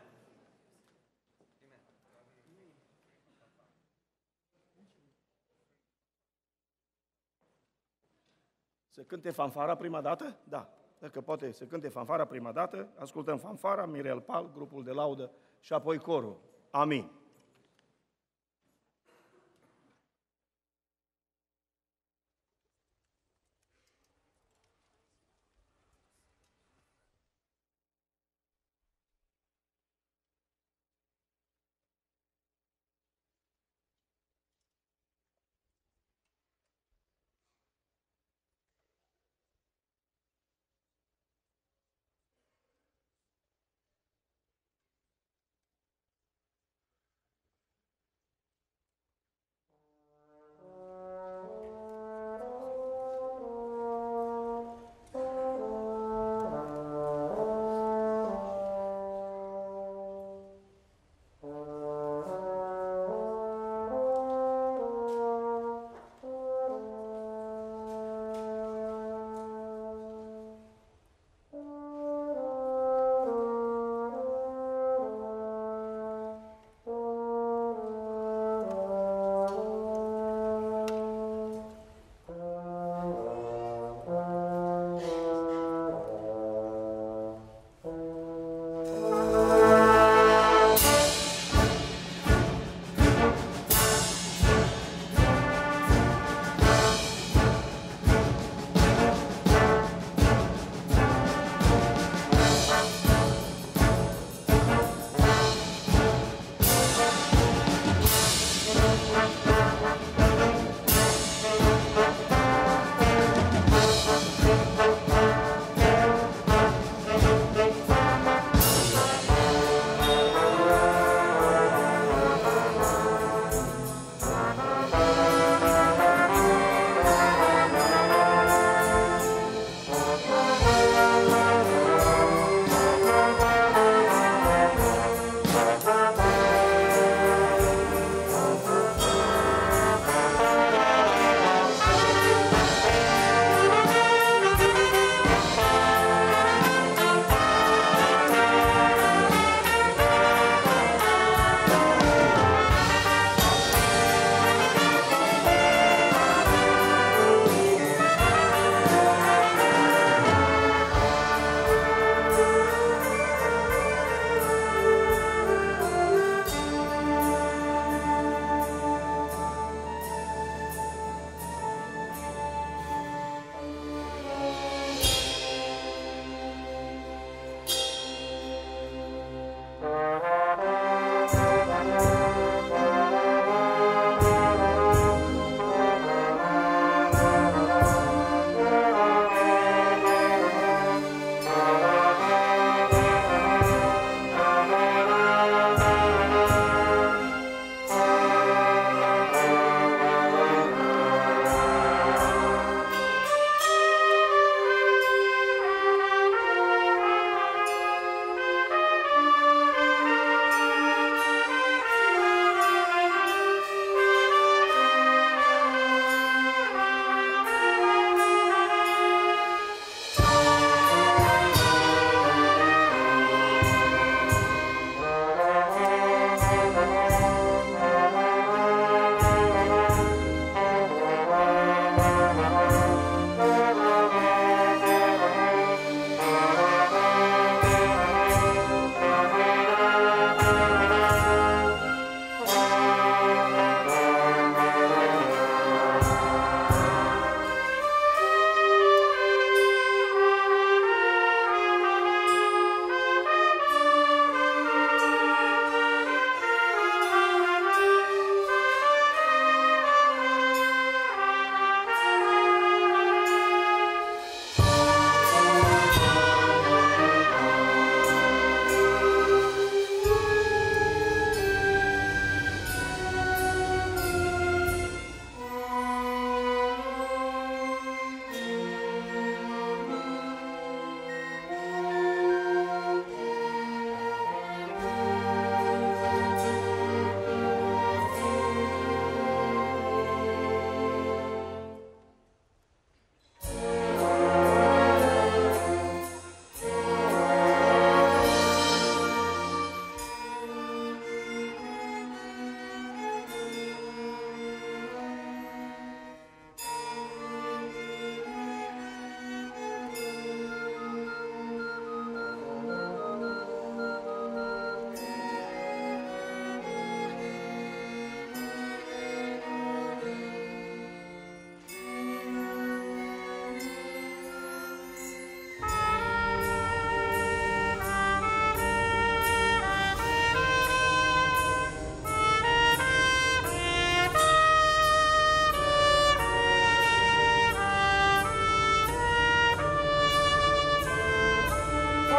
Să cânte fanfara prima dată? Da. Dacă poate să cânte fanfara prima dată, ascultăm fanfara, Mirel Pal, grupul de laudă și apoi corul. Amin.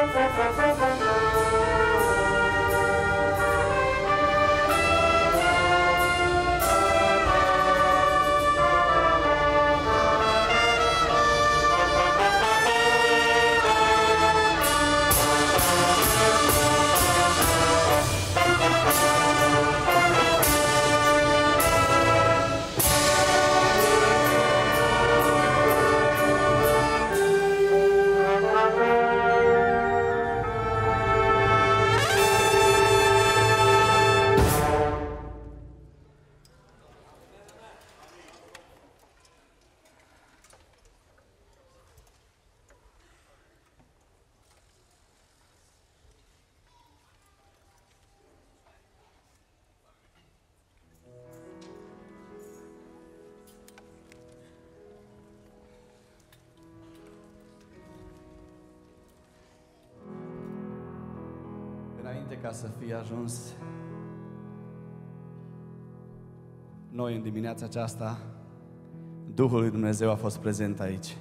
Înainte ca să fie ajuns noi în dimineața aceasta, Duhul lui Dumnezeu a fost prezent aici.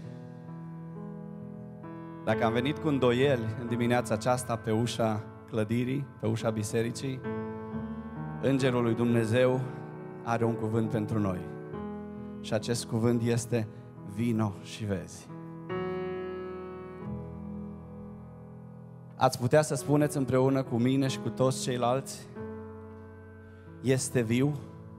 Dacă am venit cu îndoieli în dimineața aceasta pe ușa clădirii, pe ușa bisericii, Îngerul lui Dumnezeu are un cuvânt pentru noi. Și acest cuvânt este: vino și vezi. Ați putea să spuneți împreună cu mine și cu toți ceilalți: este viu?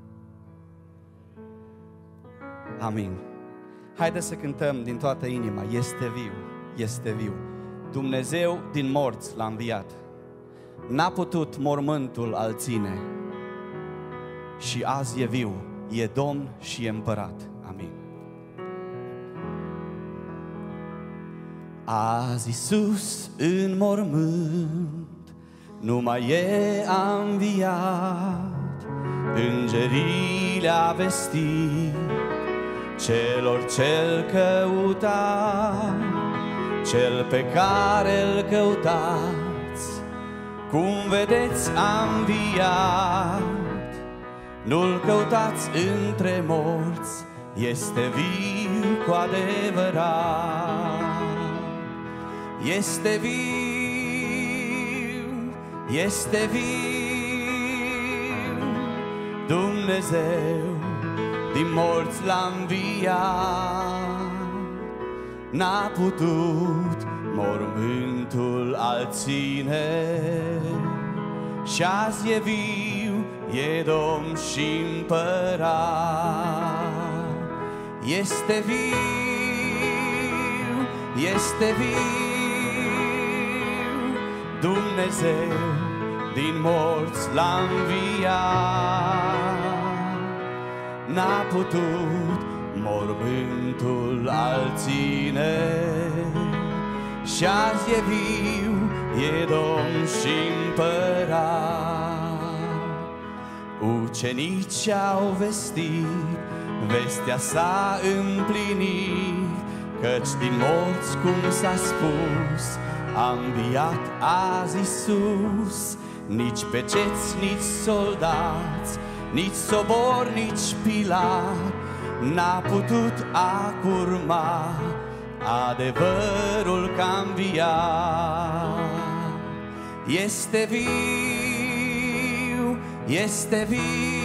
Amin. Haideți să cântăm din toată inima: este viu, este viu. Dumnezeu din morți l-a înviat. N-a putut mormântul al ține. Și azi e viu, e Domn și e împărat. Amin. Azi Iisus în mormânt nu mai e înviat. Îngerii le-a vestit celor ce-L căuta, cel pe care îl căutați, cum vedeți a înviat. Nu-L căutați între morți, este viu cu adevărat. Este viu, este viu, Dumnezeu din morți l-a înviat. N-a putut mormântul al ține. Și azi e viu, e Domn și împărat. Este viu, este viu, Dumnezeu din morți l-a înviat. N-a putut mormântul al ține. Și azi e viu, e Domn și împărat. Ucenicii au vestit, vestea s-a împlinit, căci din morți, cum s-a spus, a înviat azi Iisus. Nici peceți, nici soldați, nici sobor, nici Pilat n-a putut acurma adevărul că-a înviat. Este viu, este viu,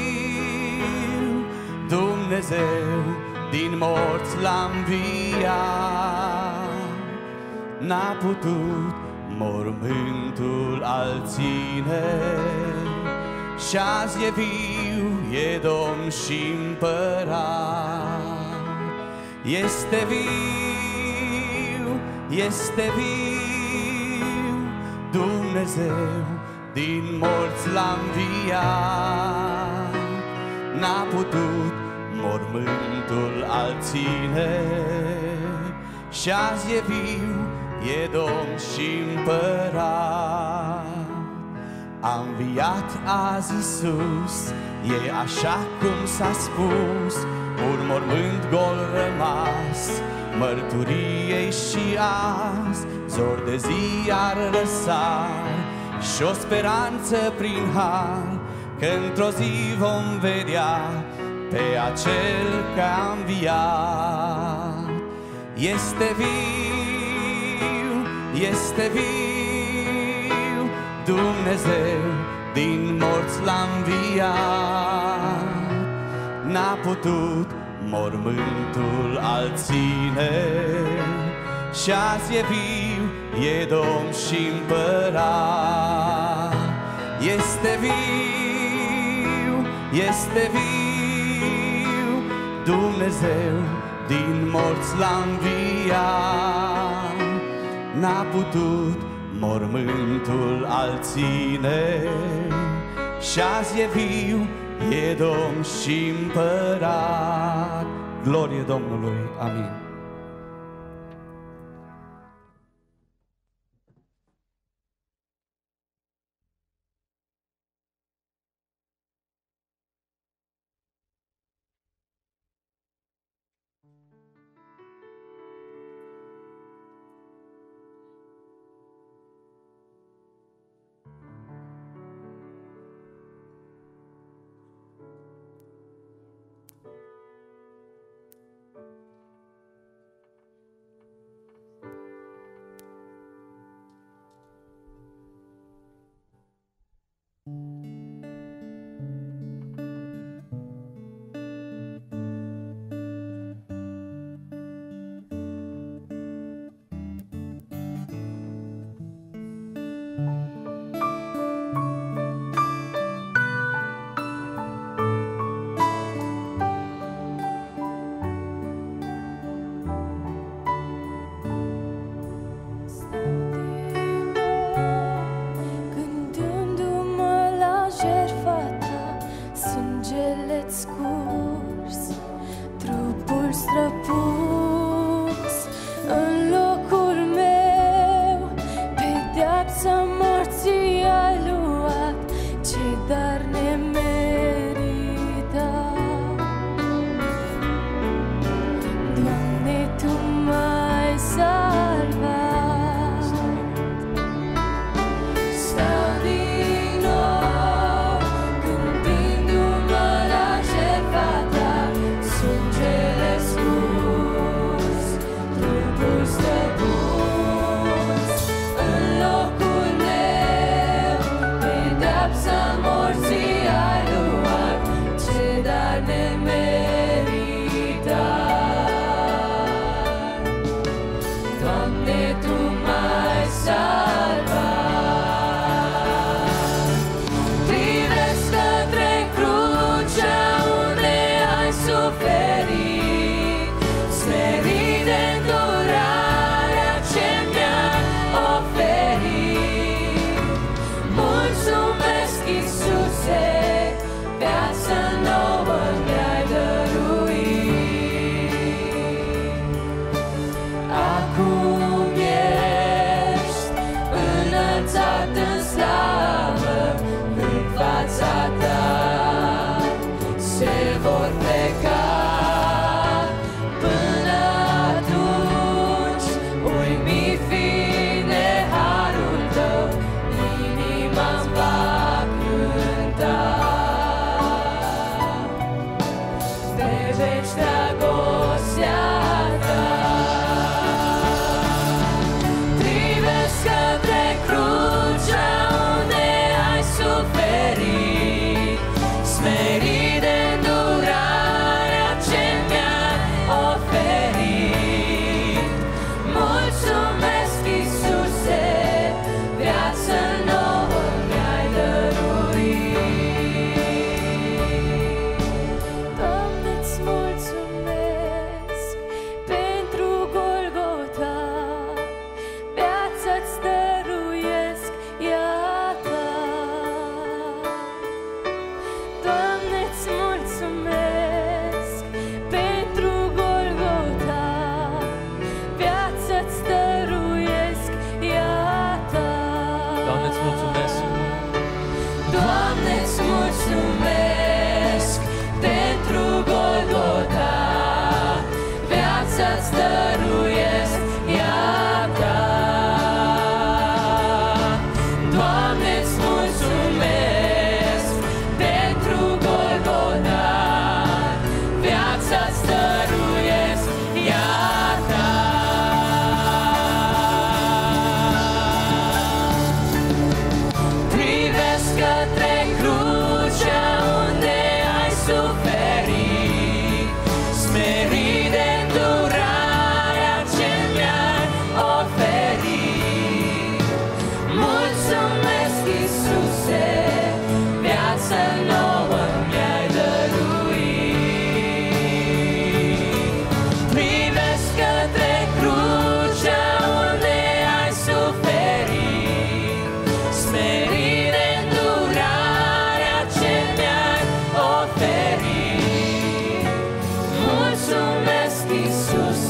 Dumnezeu din morți l-a înviat. N-a putut mormântul al ține. Și azi e viu, e Domn și împărat. Este viu, este viu, Dumnezeu din morți l-a înviat. N-a putut mormântul al ține. Și azi e viu, e Domn și împărat. A înviat azi Iisus, e așa cum s-a spus, un mormânt gol rămas mărturiei și azi zor de zi ar răsar și o speranță prin har, că într-o zi vom vedea pe acel că-a înviat. Este viu, este viu, Dumnezeu din morți l-a înviat. N-a putut mormântul al ține și azi e viu, e Domn și împărat. Este viu, este viu, Dumnezeu din morți l-a înviat. N-a putut mormântul al ține și azi e viu, e Domn și împărat. Glorie Domnului, amin.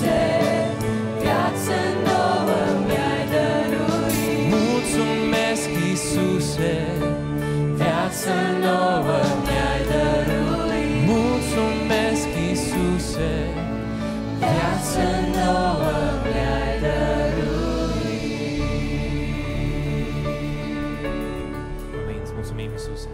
Iisuse, viață nouă mi-ai dăruit. Mulțumesc, Iisuse, viață nouă mi-ai dăruit. Mulțumesc, Iisuse, viață nouă mi-ai dăruit. Amin, îți mulțumim, Iisuse.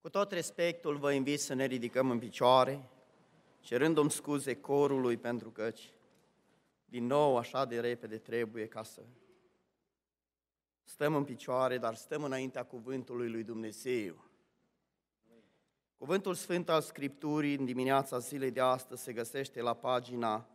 Cu tot respectul vă invit să ne ridicăm în picioare, cerându-mi scuze corului pentru că din nou așa de repede trebuie ca să stăm în picioare, dar stăm înaintea cuvântului lui Dumnezeu. Cuvântul Sfânt al Scripturii în dimineața zilei de astăzi se găsește la pagina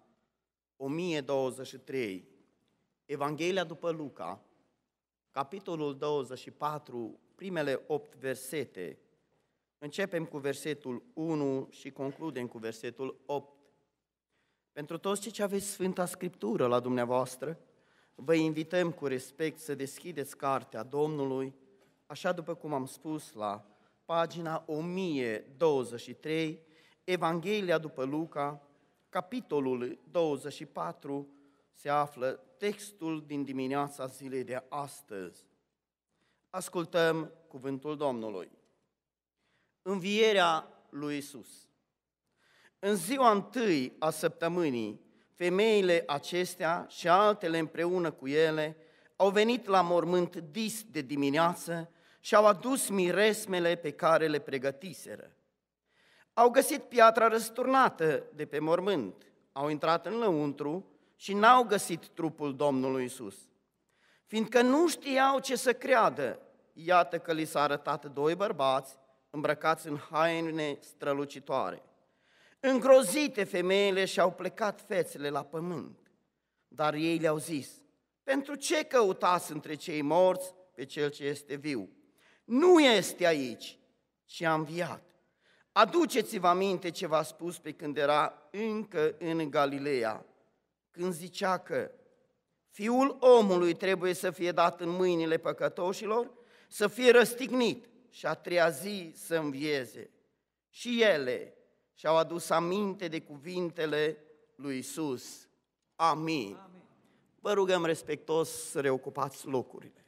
1023, Evanghelia după Luca, capitolul 24, primele 8 versete. Începem cu versetul 1 și concludem cu versetul 8. Pentru toți cei ce aveți Sfânta Scriptură la dumneavoastră, vă invităm cu respect să deschideți cartea Domnului, așa după cum am spus, la pagina 1023, Evanghelia după Luca, capitolul 24, se află textul din dimineața zilei de astăzi. Ascultăm cuvântul Domnului. Învierea lui Iisus. În ziua întâi a săptămânii, femeile acestea și altele împreună cu ele au venit la mormânt dis de dimineață și au adus miresmele pe care le pregătiseră. Au găsit piatra răsturnată de pe mormânt, au intrat înăuntru și n-au găsit trupul Domnului Iisus. Fiindcă nu știau ce să creadă, iată că li s-a arătat doi bărbați îmbrăcați în haine strălucitoare. Îngrozite femeile și-au plecat fețele la pământ, dar ei le-au zis: pentru ce căutați între cei morți pe cel ce este viu? Nu este aici, ci a înviat. Aduceți-vă aminte ce v-a spus pe când era încă în Galileea, când zicea că Fiul omului trebuie să fie dat în mâinile păcătoșilor, să fie răstignit și a treia zi să învieze. Și ele și-au adus aminte de cuvintele lui Iisus. Amin. Amin. Vă rugăm respectos să reocupați locurile.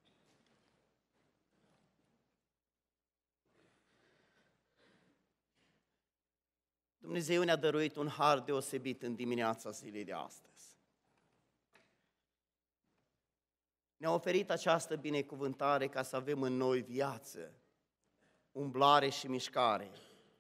Dumnezeu ne-a dăruit un har deosebit în dimineața zilei de astăzi. Ne-a oferit această binecuvântare ca să avem în noi viață, umblare și mișcare.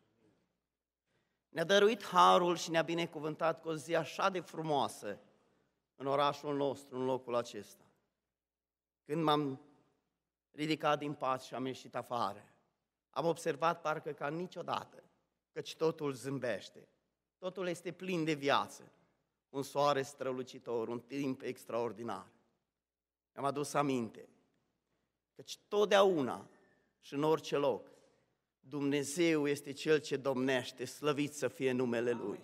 Ne-a dăruit harul și ne-a binecuvântat cu o zi așa de frumoasă în orașul nostru, în locul acesta. Când m-am ridicat din pat și am ieșit afară, am observat parcă ca niciodată, căci totul zâmbește, totul este plin de viață, un soare strălucitor, un timp extraordinar. Mi-am adus aminte, căci totdeauna și în orice loc, Dumnezeu este Cel ce domnește, slăvit să fie numele Lui.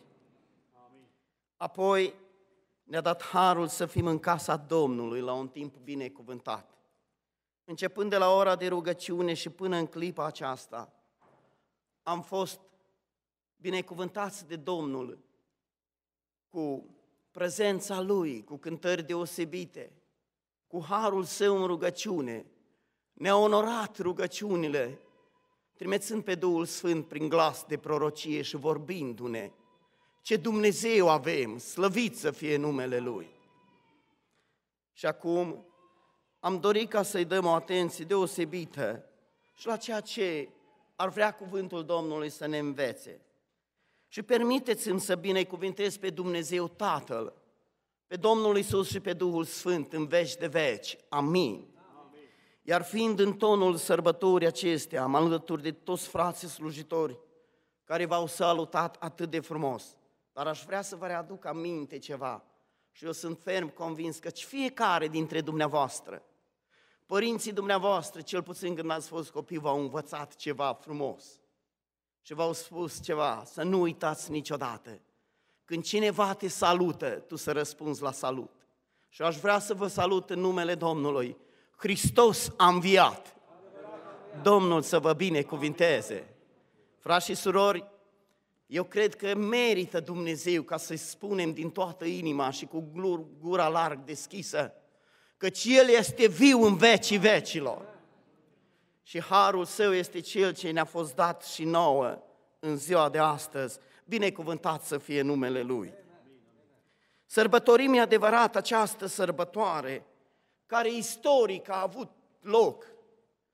Apoi ne-a dat harul să fim în casa Domnului la un timp binecuvântat. Începând de la ora de rugăciune și până în clipa aceasta, am fost binecuvântați de Domnul cu prezența Lui, cu cântări deosebite, cu harul Său în rugăciune. Ne-a onorat rugăciunile, trimețând pe Duhul Sfânt prin glas de prorocie și vorbindu-ne: ce Dumnezeu avem, slăvit să fie numele Lui. Și acum am dorit ca să-i dăm o atenție deosebită și la ceea ce ar vrea cuvântul Domnului să ne învețe. Și permiteți-mi să binecuvântez pe Dumnezeu Tatăl, pe Domnul Iisus și pe Duhul Sfânt în veci de veci. Amin. Iar fiind în tonul sărbătorii acestea, am alături de toți frații slujitori care v-au salutat atât de frumos, dar aș vrea să vă readuc aminte ceva și eu sunt ferm convins că fiecare dintre dumneavoastră, părinții dumneavoastră, cel puțin când ați fost copii, v-au învățat ceva frumos și v-au spus ceva, să nu uitați niciodată. Când cineva te salută, tu să răspunzi la salut. Și aș vrea să vă salut în numele Domnului. Hristos a înviat. Domnul să vă binecuvinteze. Frați și surori, eu cred că merită Dumnezeu ca să-i spunem din toată inima și cu gura larg deschisă, căci El este viu în vecii vecilor. Și harul Său este Cel ce ne-a fost dat și nouă în ziua de astăzi. Binecuvântat să fie numele Lui. Sărbătorim adevărat această sărbătoare care istoric a avut loc,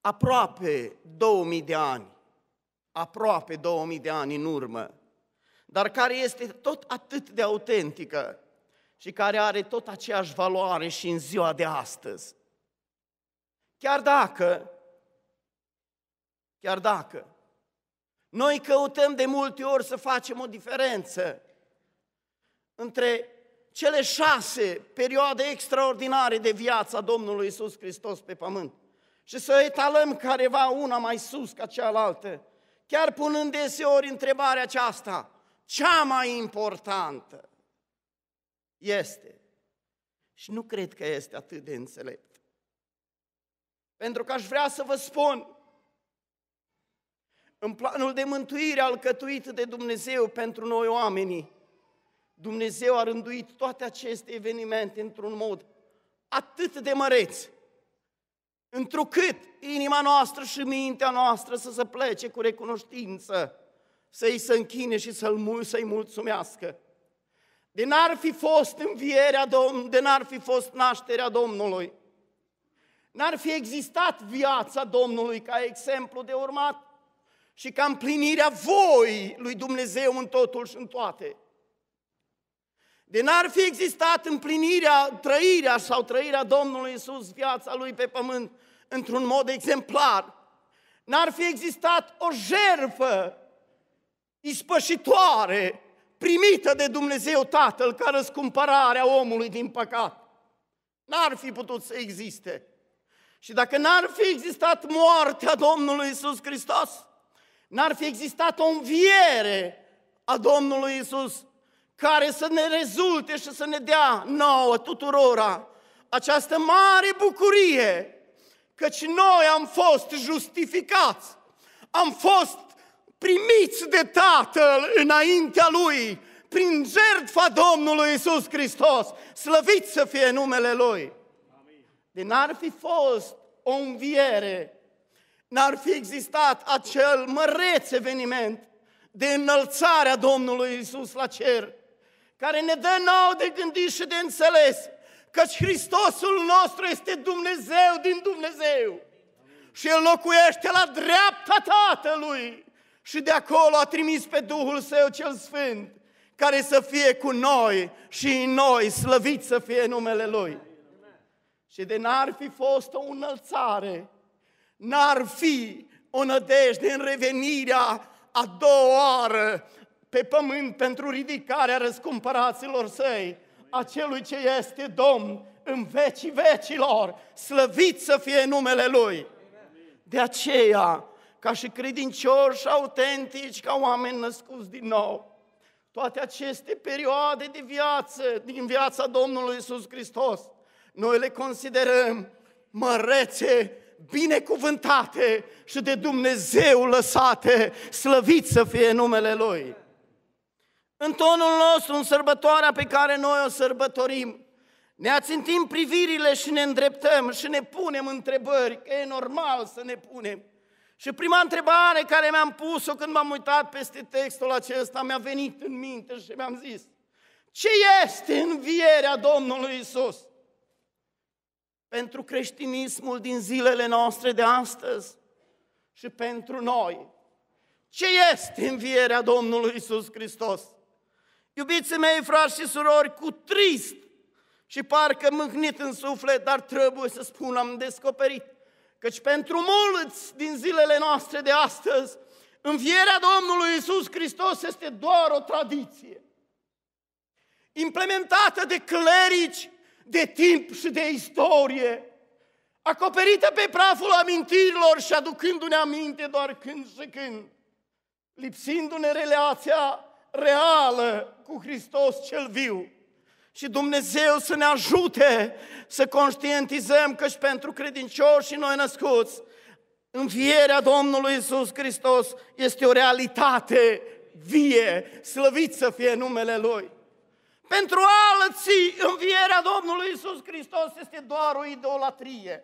aproape 2000 de ani, aproape 2000 de ani în urmă, dar care este tot atât de autentică și care are tot aceeași valoare și în ziua de astăzi. Chiar dacă noi căutăm de multe ori să facem o diferență între cele 6 perioade extraordinare de viața Domnului Iisus Hristos pe pământ și să o etalăm careva una mai sus ca cealaltă, chiar punând deseori întrebarea aceasta, cea mai importantă este, și nu cred că este atât de înțelept, pentru că aș vrea să vă spun, în planul de mântuire alcătuit de Dumnezeu pentru noi oamenii, Dumnezeu a rânduit toate aceste evenimente într-un mod atât de măreț, întrucât inima noastră și mintea noastră să se plece cu recunoștință, să-i se închine și să-i mulțumească. De n-ar fi fost învierea Domnului, de n-ar fi fost nașterea Domnului, n-ar fi existat viața Domnului ca exemplu de urmat și ca împlinirea voii lui Dumnezeu în totul și în toate. De n-ar fi existat trăirea Domnului Iisus, viața Lui pe pământ, într-un mod exemplar, n-ar fi existat o jertfă ispășitoare primită de Dumnezeu Tatăl ca răscumpărarea omului din păcat. N-ar fi putut să existe. Și dacă n-ar fi existat moartea Domnului Iisus Hristos, n-ar fi existat o înviere a Domnului Iisus care să ne rezulte și să ne dea nouă tuturora această mare bucurie, căci noi am fost justificați, am fost primiți de Tatăl înaintea Lui, prin jertfa Domnului Iisus Hristos, slăvit să fie numele Lui. De n-ar fi fost o înviere, n-ar fi existat acel măreț eveniment de înălțarea Domnului Iisus la cer, care ne dă nouă de gândit și de înțeles, căci Hristosul nostru este Dumnezeu din Dumnezeu și El locuiește la dreapta Tatălui și de acolo a trimis pe Duhul Său cel Sfânt, care să fie cu noi și în noi, slăvit să fie numele Lui. Și de n-ar fi fost o înălțare, n-ar fi o nădejde în revenirea a doua oară pe pământ pentru ridicarea răscumpăraților Săi, a Celui ce este Domn în vecii vecilor, slăvit să fie numele Lui. De aceea, ca și credincioși autentici, ca oameni născuți din nou, toate aceste perioade de viață, din viața Domnului Iisus Hristos, noi le considerăm mărețe, binecuvântate și de Dumnezeu lăsate, slăvit să fie numele Lui. În tonul nostru, în sărbătoarea pe care noi o sărbătorim, ne ațintim privirile și ne îndreptăm și ne punem întrebări, că e normal să ne punem. Și prima întrebare care mi-am pus-o când m-am uitat peste textul acesta, mi-a venit în minte și mi-am zis, ce este învierea Domnului Iisus? Pentru creștinismul din zilele noastre de astăzi și pentru noi. Ce este învierea Domnului Iisus Hristos? Iubiții mei, frați și surori, cu trist și parcă mâhnit în suflet, dar trebuie să spun, am descoperit, căci pentru mulți din zilele noastre de astăzi, învierea Domnului Iisus Hristos este doar o tradiție, implementată de clerici, de timp și de istorie, acoperită pe praful amintirilor și aducându-ne aminte doar când și când, lipsindu-ne relația reală cu Hristos cel viu. Și Dumnezeu să ne ajute să conștientizăm că și pentru credincioși și noi născuți, învierea Domnului Iisus Hristos este o realitate vie, slăvit să fie numele Lui. Pentru alții, învierea Domnului Iisus Hristos este doar o idolatrie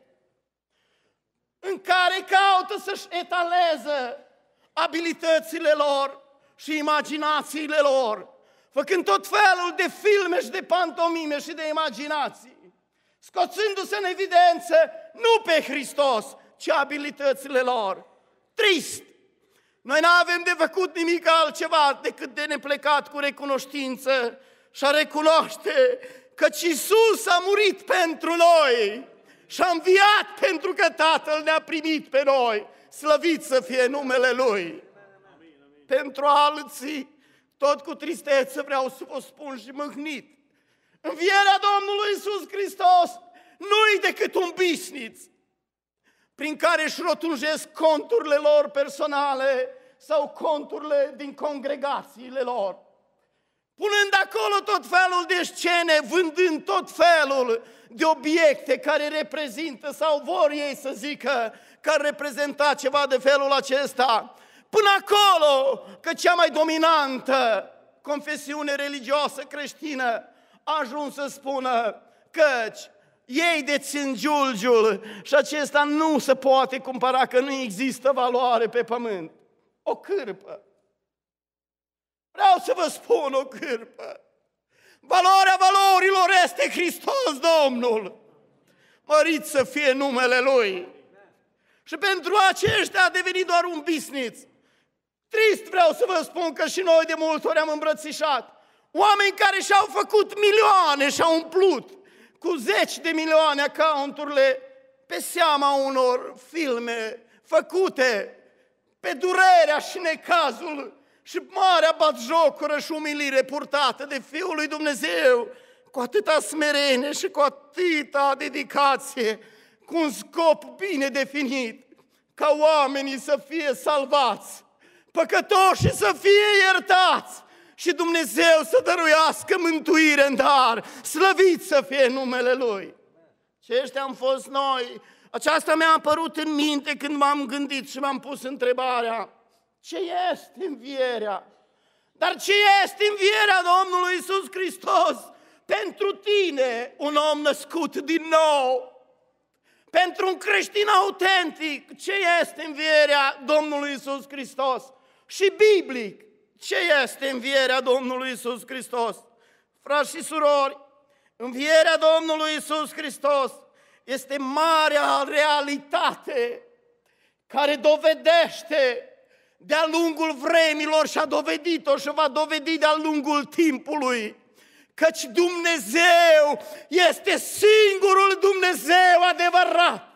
în care caută să-și etaleze abilitățile lor și imaginațiile lor, făcând tot felul de filme și de pantomime și de imaginații, scoțându-se în evidență nu pe Hristos, ci abilitățile lor. Trist! Noi nu avem de făcut nimic altceva decât de neplecat cu recunoștință și a recunoaște că Iisus a murit pentru noi și a înviat pentru că Tatăl ne-a primit pe noi. Slăvit să fie numele Lui! Pentru alții, tot cu tristețe vreau să vă spun și mâhnit, învierea Domnului Iisus Hristos nu-i decât un business prin care își rotunjesc conturile lor personale sau conturile din congregațiile lor, punând acolo tot felul de scene, vândând tot felul de obiecte care reprezintă sau vor ei să zică că ar reprezenta ceva de felul acesta, până acolo că cea mai dominantă confesiune religioasă creștină a ajuns să spună căci ei dețin giulgiul și acesta nu se poate cumpăra, că nu există valoare pe pământ. O cârpă. Vreau să vă spun o cârpă. Valoarea valorilor este Hristos Domnul. Mărit să fie numele Lui. Și pentru aceștia a devenit doar un business. Trist vreau să vă spun că și noi de multe ori am îmbrățișat oameni care și-au făcut milioane și au umplut cu 10 de milioane accounturile pe seama unor filme făcute pe durerea și necazul și marea batjocură și umilire purtată de Fiul lui Dumnezeu, cu atâta smerenie și cu atâta dedicație, cu un scop bine definit, ca oamenii să fie salvați, păcătoșii să fie iertați și Dumnezeu să dăruiască mântuire în dar. Slăvit să fie numele Lui! Ce ăștia am fost noi. Aceasta mi-a apărut în minte când m-am gândit și m-am pus întrebarea: ce este învierea? Dar ce este învierea Domnului Iisus Hristos pentru tine, un om născut din nou? Pentru un creștin autentic, ce este învierea Domnului Iisus Hristos? Și biblic, ce este învierea Domnului Iisus Hristos? Frați și surori, învierea Domnului Iisus Hristos este marea realitate care dovedește de-a lungul vremilor și a dovedit-o și va dovedi de-a lungul timpului, căci Dumnezeu este singurul Dumnezeu adevărat.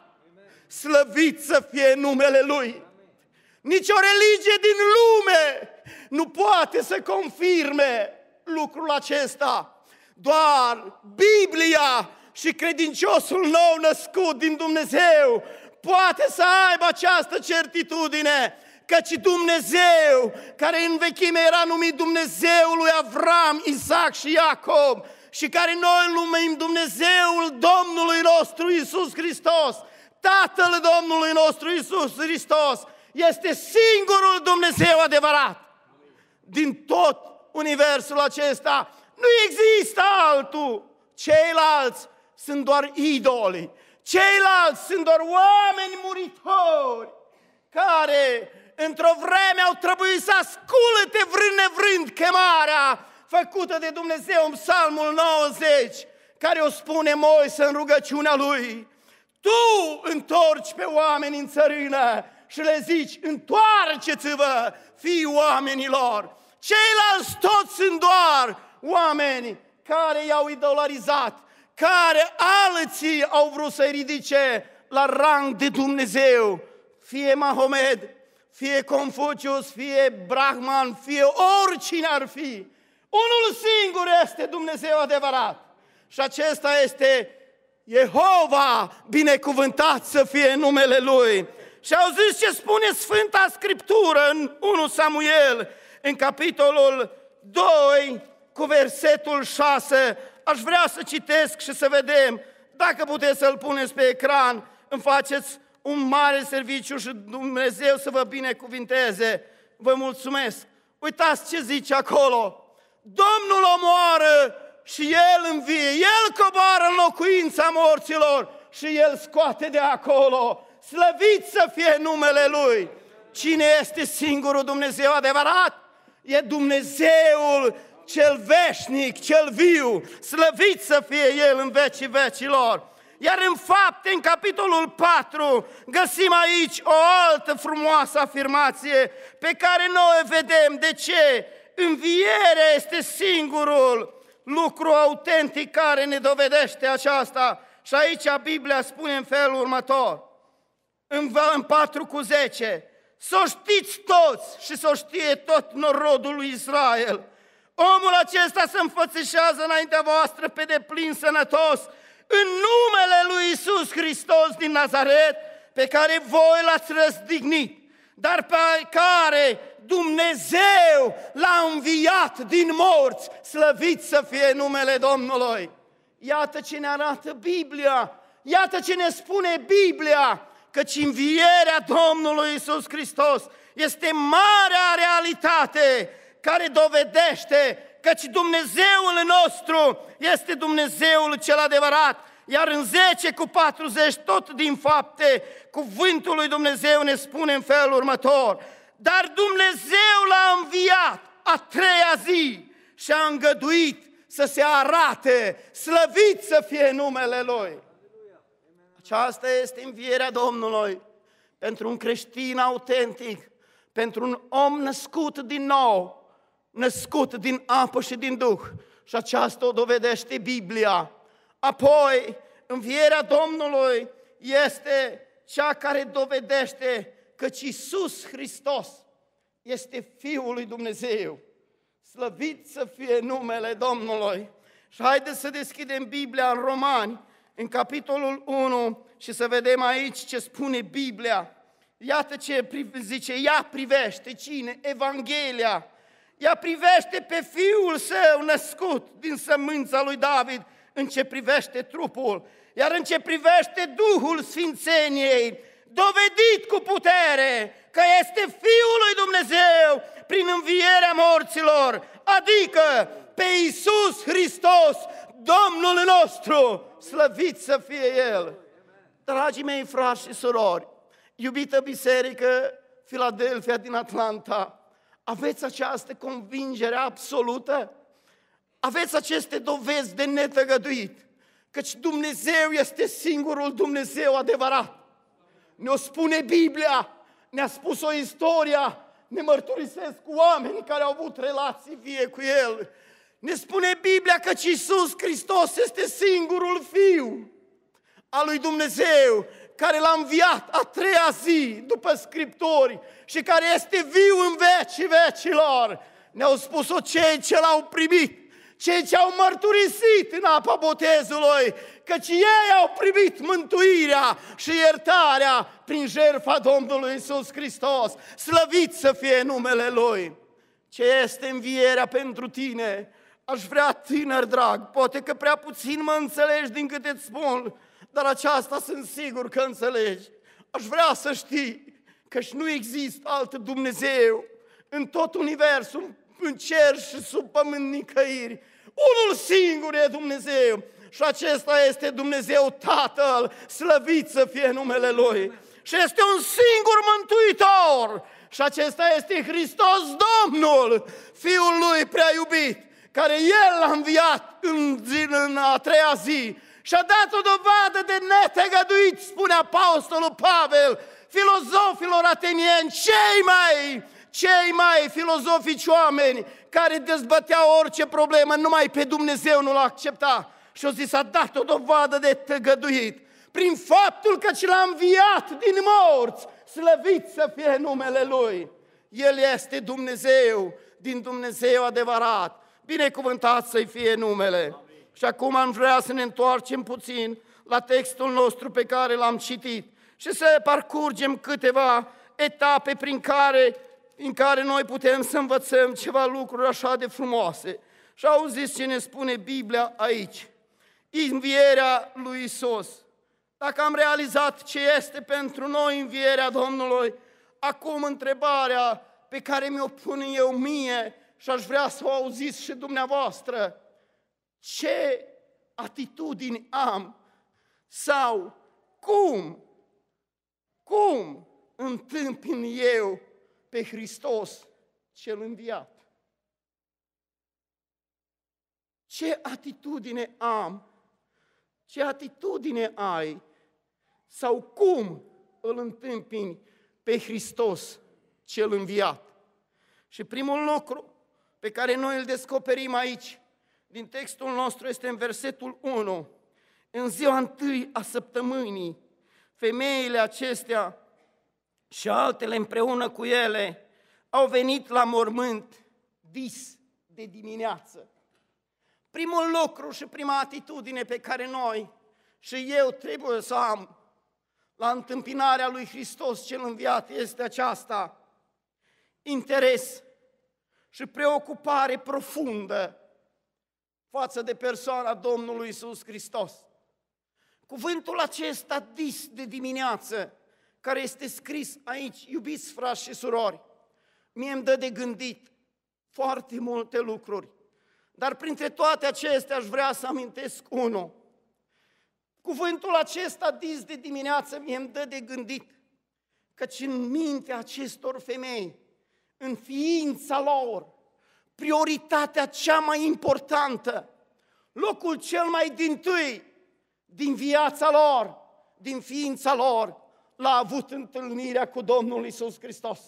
Slăvit să fie numele Lui! Nici o religie din lume nu poate să confirme lucrul acesta. Doar Biblia și credinciosul nou născut din Dumnezeu poate să aibă această certitudine, căci Dumnezeu, care în vechime era numit Dumnezeul lui Avram, Isaac și Iacob, și care noi îl numim Dumnezeul Domnului nostru Iisus Hristos, Tatăl Domnului nostru Iisus Hristos, este singurul Dumnezeu adevărat. Din tot universul acesta nu există altul. Ceilalți sunt doar idoli. Ceilalți sunt doar oameni muritori care într-o vreme au trebuit să asculte vrând nevrând chemarea făcută de Dumnezeu în Psalmul 90, care o spune Moise în rugăciunea lui: tu întorci pe oameni în țărână și le zici: întoarceți-vă, fii oamenilor. Ceilalți toți sunt doar oameni care i-au idolarizat, care alții au vrut să-i ridice la rang de Dumnezeu, fie Mahomed, fie Confucius, fie Brahman, fie oricine ar fi. Unul singur este Dumnezeu adevărat și acesta este Jehova, binecuvântat să fie numele Lui. Și au zis ce spune Sfânta Scriptură în 1 Samuel, în capitolul 2, cu versetul 6. Aș vrea să citesc și să vedem. Dacă puteți să-l puneți pe ecran, îmi faceți un mare serviciu și Dumnezeu să vă binecuvinteze. Vă mulțumesc. Uitați ce zice acolo: Domnul omoară și El învie, El coboară în locuința morților și El scoate de acolo. Slăvit să fie numele Lui! Cine este singurul Dumnezeu adevărat? E Dumnezeul cel veșnic, cel viu, slăvit să fie El în vecii vecilor. Iar în Fapte, în capitolul 4, găsim aici o altă frumoasă afirmație pe care noi o vedem. De ce? Învierea este singurul lucru autentic care ne dovedește aceasta. Și aici Biblia spune în felul următor, în 4:10, să o știți toți și să o știe tot norodul lui Israel. Omul acesta se înfățișează înaintea voastră pe deplin sănătos, în numele lui Iisus Hristos din Nazaret, pe care voi l-ați răstignit, dar pe care Dumnezeu l-a înviat din morți, slăvit să fie numele Domnului. Iată ce ne arată Biblia, iată ce ne spune Biblia, căci învierea Domnului Iisus Hristos este marea realitate care dovedește căci Dumnezeul nostru este Dumnezeul cel adevărat. Iar în 10:40, tot din Fapte, cuvântul lui Dumnezeu ne spune în felul următor, dar Dumnezeu l-a înviat a treia zi și a îngăduit să se arate, slăvit să fie numele Lui. Aceasta este învierea Domnului pentru un creștin autentic, pentru un om născut din nou, născut din apă și din Duh. Și aceasta o dovedește Biblia. Apoi, învierea Domnului este cea care dovedește că Iisus Hristos este Fiul lui Dumnezeu. Slăvit să fie numele Domnului. Și haideți să deschidem Biblia în Romani, în capitolul 1, și să vedem aici ce spune Biblia. Iată ce zice, ea privește cine? Evanghelia. Ea privește pe Fiul Său născut din sămânța lui David în ce privește trupul, iar în ce privește Duhul Sfințeniei, dovedit cu putere că este Fiul lui Dumnezeu prin învierea morților, adică pe Iisus Hristos, Domnul nostru, slăvit să fie El. Dragii mei frați și surori, iubită biserică Filadelfia din Atlanta, aveți această convingere absolută? Aveți aceste dovezi de netăgăduit, căci Dumnezeu este singurul Dumnezeu adevărat. Ne-o spune Biblia, ne-a spus-o istoria, ne mărturisesc cu oameni care au avut relații vie cu El. Ne spune Biblia că Iisus Hristos este singurul Fiu al lui Dumnezeu, care l-a înviat a treia zi după Scripturi și care este viu în vecii vecilor. Ne-au spus-o cei ce l-au primit, cei ce au mărturisit în apa botezului, căci ei au primit mântuirea și iertarea prin jertfa Domnului Iisus Hristos. Slăvit să fie numele Lui! Ce este învierea pentru tine? Aș vrea, tânăr drag, poate că prea puțin mă înțelegi din câte îți spun, dar aceasta sunt sigur că înțelegi. Aș vrea să știi că și nu există alt Dumnezeu în tot universul, în cer și sub pământ nicăieri. Unul singur e Dumnezeu și acesta este Dumnezeu Tatăl, slăvit să fie numele Lui. Și este un singur Mântuitor și acesta este Hristos Domnul, Fiul Lui prea iubit, care El l-a înviat în a treia zi și a dat o dovadă de netăgăduit, spune Apostolul Pavel, filozofilor atenieni, cei mai filozofici oameni care dezbăteau orice problemă, numai pe Dumnezeu nu l-a acceptat. Și au zis, a dat o dovadă de tăgăduit, prin faptul că l-a înviat din morți, slăvit să fie numele Lui. El este Dumnezeu, din Dumnezeu adevărat, binecuvântat să-i fie numele. Și acum am vrea să ne întoarcem puțin la textul nostru pe care l-am citit și să parcurgem câteva etape în care noi putem să învățăm ceva lucruri așa de frumoase. Și auziți ce ne spune Biblia aici. Învierea lui Iisus. Dacă am realizat ce este pentru noi învierea Domnului, acum întrebarea pe care mi-o pun eu mie și aș vrea să o auziți și dumneavoastră. Ce atitudini am sau cum întâmpin eu pe Hristos cel înviat? Ce atitudine am? Ce atitudine ai sau cum îl întâmpini pe Hristos cel înviat? Și primul lucru pe care noi îl descoperim aici, din textul nostru, este în versetul 1. În ziua întâi a săptămânii, femeile acestea și altele împreună cu ele au venit la mormânt dis de dimineață. Primul lucru și prima atitudine pe care noi și eu trebuie să am la întâmpinarea lui Hristos cel înviat este aceasta: interes și preocupare profundă față de persoana Domnului Iisus Hristos. Cuvântul acesta dis de dimineață, care este scris aici, iubiți frați și surori, mie îmi dă de gândit foarte multe lucruri. Dar printre toate acestea aș vrea să amintesc unul. Cuvântul acesta dis de dimineață mie îmi dă de gândit căci în mintea acestor femei, în ființa lor, prioritatea cea mai importantă, locul cel mai dintâi din viața lor, din ființa lor, l-a avut întâlnirea cu Domnul Iisus Hristos.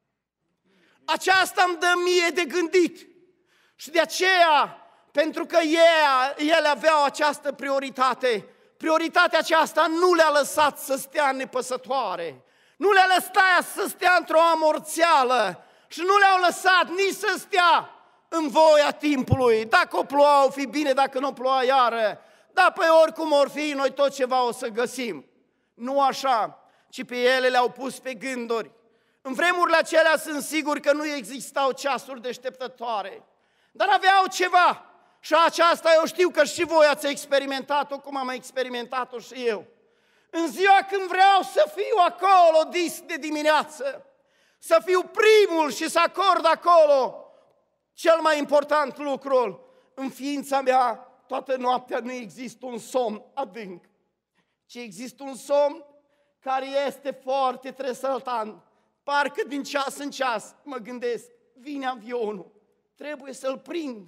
Aceasta îmi dă mie de gândit și de aceea, pentru că ele aveau această prioritate, prioritatea aceasta nu le-a lăsat să stea nepăsătoare, nu le-a lăsat să stea într-o amorțeală și nu le-au lăsat nici să stea în voia timpului. Dacă o ploua, o fi bine, dacă nu o ploua, iară. Da, păi oricum or fi, noi tot ceva o să găsim. Nu așa, ci pe ele le-au pus pe gânduri. În vremurile acelea sunt sigur că nu existau ceasuri deșteptătoare, dar aveau ceva. Și aceasta eu știu că și voi ați experimentat-o, cum am experimentat-o și eu. În ziua când vreau să fiu acolo dis de dimineață, să fiu primul și să acord acolo cel mai important lucru, în ființa mea, toată noaptea nu există un somn adânc, ci există un somn care este foarte tresaltant. Parcă din ceas în ceas mă gândesc, vine avionul, trebuie să-l prind.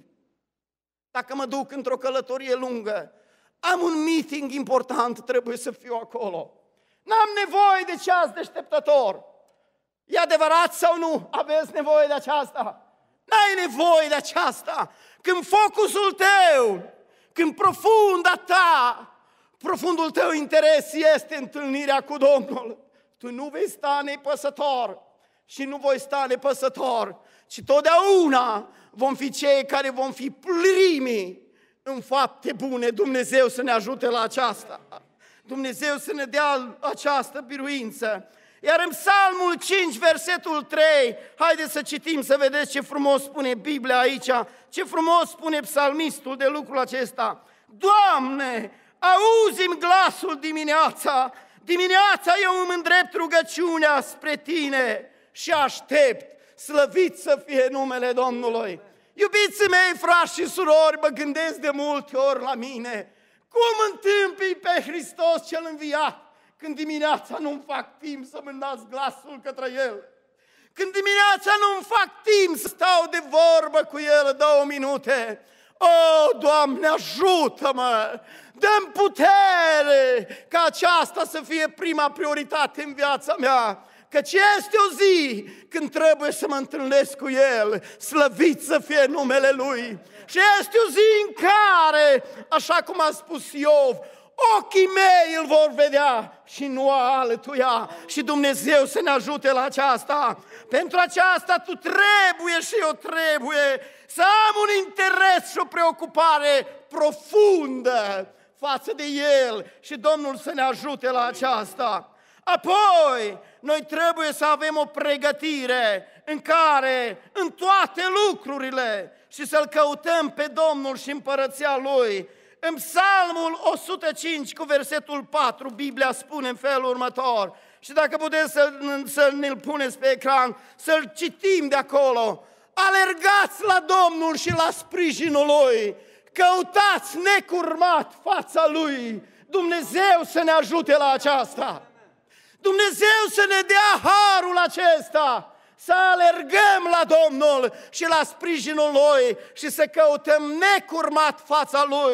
Dacă mă duc într-o călătorie lungă, am un meeting important, trebuie să fiu acolo. N-am nevoie de ceas deșteptător. E adevărat sau nu? Aveți nevoie de aceasta? N-ai nevoie de aceasta. Când focusul tău, când profundul tău interes este întâlnirea cu Domnul, tu nu vei sta nepăsător și nu voi sta nepăsător, ci totdeauna vom fi cei care vom fi primii în fapte bune. Dumnezeu să ne ajute la aceasta. Dumnezeu să ne dea această biruință. Iar în Psalmul 5, versetul 3, haideți să citim, să vedeți ce frumos spune Biblia aici, ce frumos spune psalmistul de lucrul acesta. Doamne, auzi-mi glasul dimineața, dimineața eu îmi îndrept rugăciunea spre Tine și aștept, slăvit să fie numele Domnului. Iubiții mei, frați și surori, mă gândesc de multe ori la mine, cum întâmpii pe Hristos cel înviat, când dimineața nu-mi fac timp să-mi înalț glasul către El, când dimineața nu-mi fac timp să stau de vorbă cu El 2 minute. O, Doamne, ajută-mă! Dă-mi putere ca aceasta să fie prima prioritate în viața mea, căci este o zi când trebuie să mă întâlnesc cu El, slăvit să fie numele Lui. Și este o zi în care, așa cum a spus Iov, ochii mei îl vor vedea și nu altuia. Și Dumnezeu să ne ajute la aceasta. Pentru aceasta tu trebuie și eu trebuie să am un interes și o preocupare profundă față de El și Domnul să ne ajute la aceasta. Apoi, noi trebuie să avem o pregătire în care, în toate lucrurile, și să-L căutăm pe Domnul și împărăția Lui. În Psalmul 105 cu versetul 4, Biblia spune în felul următor, și dacă puteți să ne-l puneți pe ecran, să-l citim de acolo. Alergați la Domnul și la sprijinul Lui, căutați necurmat fața Lui. Dumnezeu să ne ajute la aceasta. Dumnezeu să ne dea harul acesta, să alergăm la Domnul și la sprijinul Lui și să căutăm necurmat fața Lui.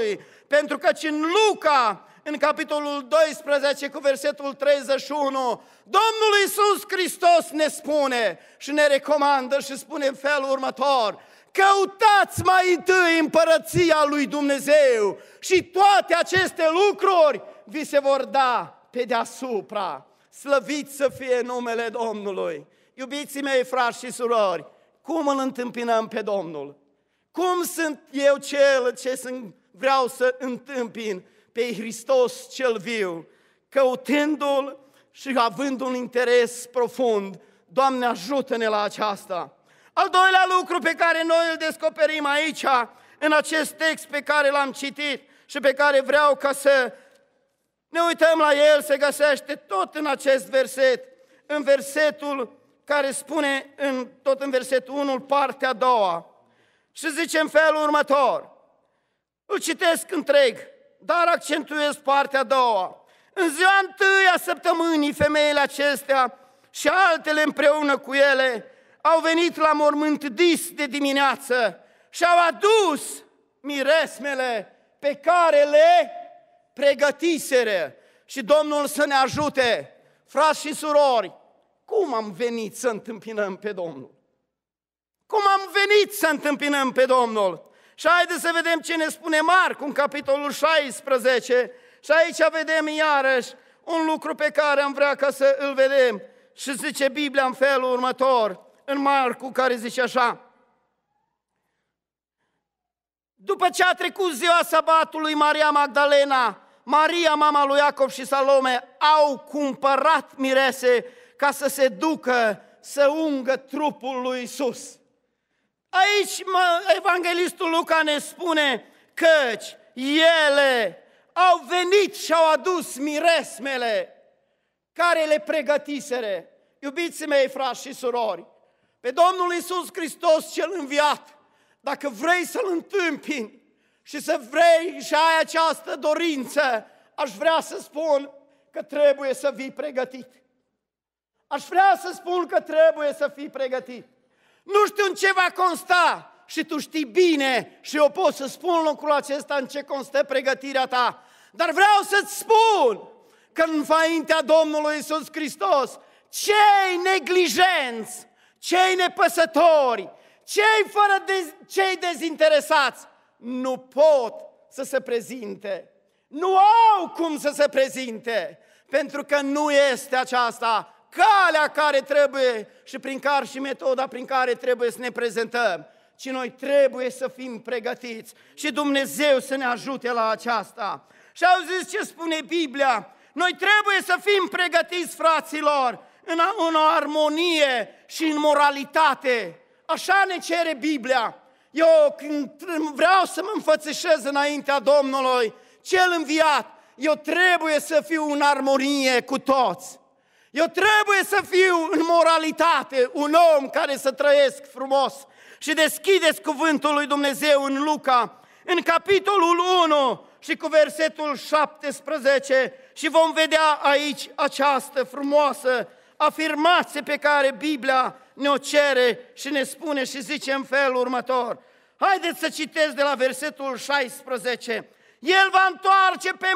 Pentru că în Luca, în capitolul 12 cu versetul 31, Domnul Iisus Hristos ne spune și ne recomandă și spune în felul următor: căutați mai întâi împărăția lui Dumnezeu și toate aceste lucruri vi se vor da pe deasupra. Slăvit să fie numele Domnului! Iubiții mei, frați și surori, cum îl întâmpinăm pe Domnul? Cum sunt eu cel ce vreau să întâmpin pe Hristos cel viu? Căutându-L și având un interes profund. Doamne, ajută-ne la aceasta! Al doilea lucru pe care noi îl descoperim aici, în acest text pe care l-am citit și pe care vreau ca să ne uităm la el, se găsește tot în acest verset, în versetul care spune, tot în versetul 1, partea a doua. Și zice în felul următor, îl citesc întreg, dar accentuez partea a doua. În ziua întâia săptămânii, femeile acestea și altele împreună cu ele au venit la mormânt dis de dimineață și au adus miresmele pe care le pregătiseră. Și Domnul să ne ajute, frați și surori, cum am venit să întâmpinăm pe Domnul? Cum am venit să întâmpinăm pe Domnul? Și haideți să vedem ce ne spune Marcu în capitolul 16. Și aici vedem iarăși un lucru pe care am vrea ca să îl vedem. Și zice Biblia în felul următor, în Marcu, care zice așa: după ce a trecut ziua sabatului, Maria Magdalena, Maria, mama lui Iacov și Salome au cumpărat mirese ca să se ducă să ungă trupul lui Iisus. Aici evanghelistul Luca ne spune căci ele au venit și au adus miresmele care le pregătisere. Iubiții mei, frați și surori, pe Domnul Iisus Hristos cel înviat, dacă vrei să-L întâmpini și să vrei și ai această dorință, aș vrea să spun că trebuie să fii pregătit. Aș vrea să spun că trebuie să fii pregătit. Nu știu în ce va consta și tu știi bine și eu pot să spun lucrul acesta în ce constă pregătirea ta, dar vreau să-ți spun că înaintea Domnului Iisus Hristos, cei neglijenți, cei nepăsători, cei dezinteresați nu pot să se prezinte. Nu au cum să se prezinte, pentru că nu este aceasta calea care trebuie și metoda prin care trebuie să ne prezentăm, ci noi trebuie să fim pregătiți și Dumnezeu să ne ajute la aceasta. Și auziți ce spune Biblia? Noi trebuie să fim pregătiți, fraților, în o armonie și în moralitate. Așa ne cere Biblia. Eu când vreau să mă înfățișez înaintea Domnului cel înviat, eu trebuie să fiu în armonie cu toți. Eu trebuie să fiu în moralitate, un om care să trăiesc frumos. Și deschideți cuvântul lui Dumnezeu în Luca, în capitolul 1 și cu versetul 17 și vom vedea aici această frumoasă afirmație pe care Biblia ne-o cere și ne spune și zice în felul următor. Haideți să citesc de la versetul 16. El va întoarce pe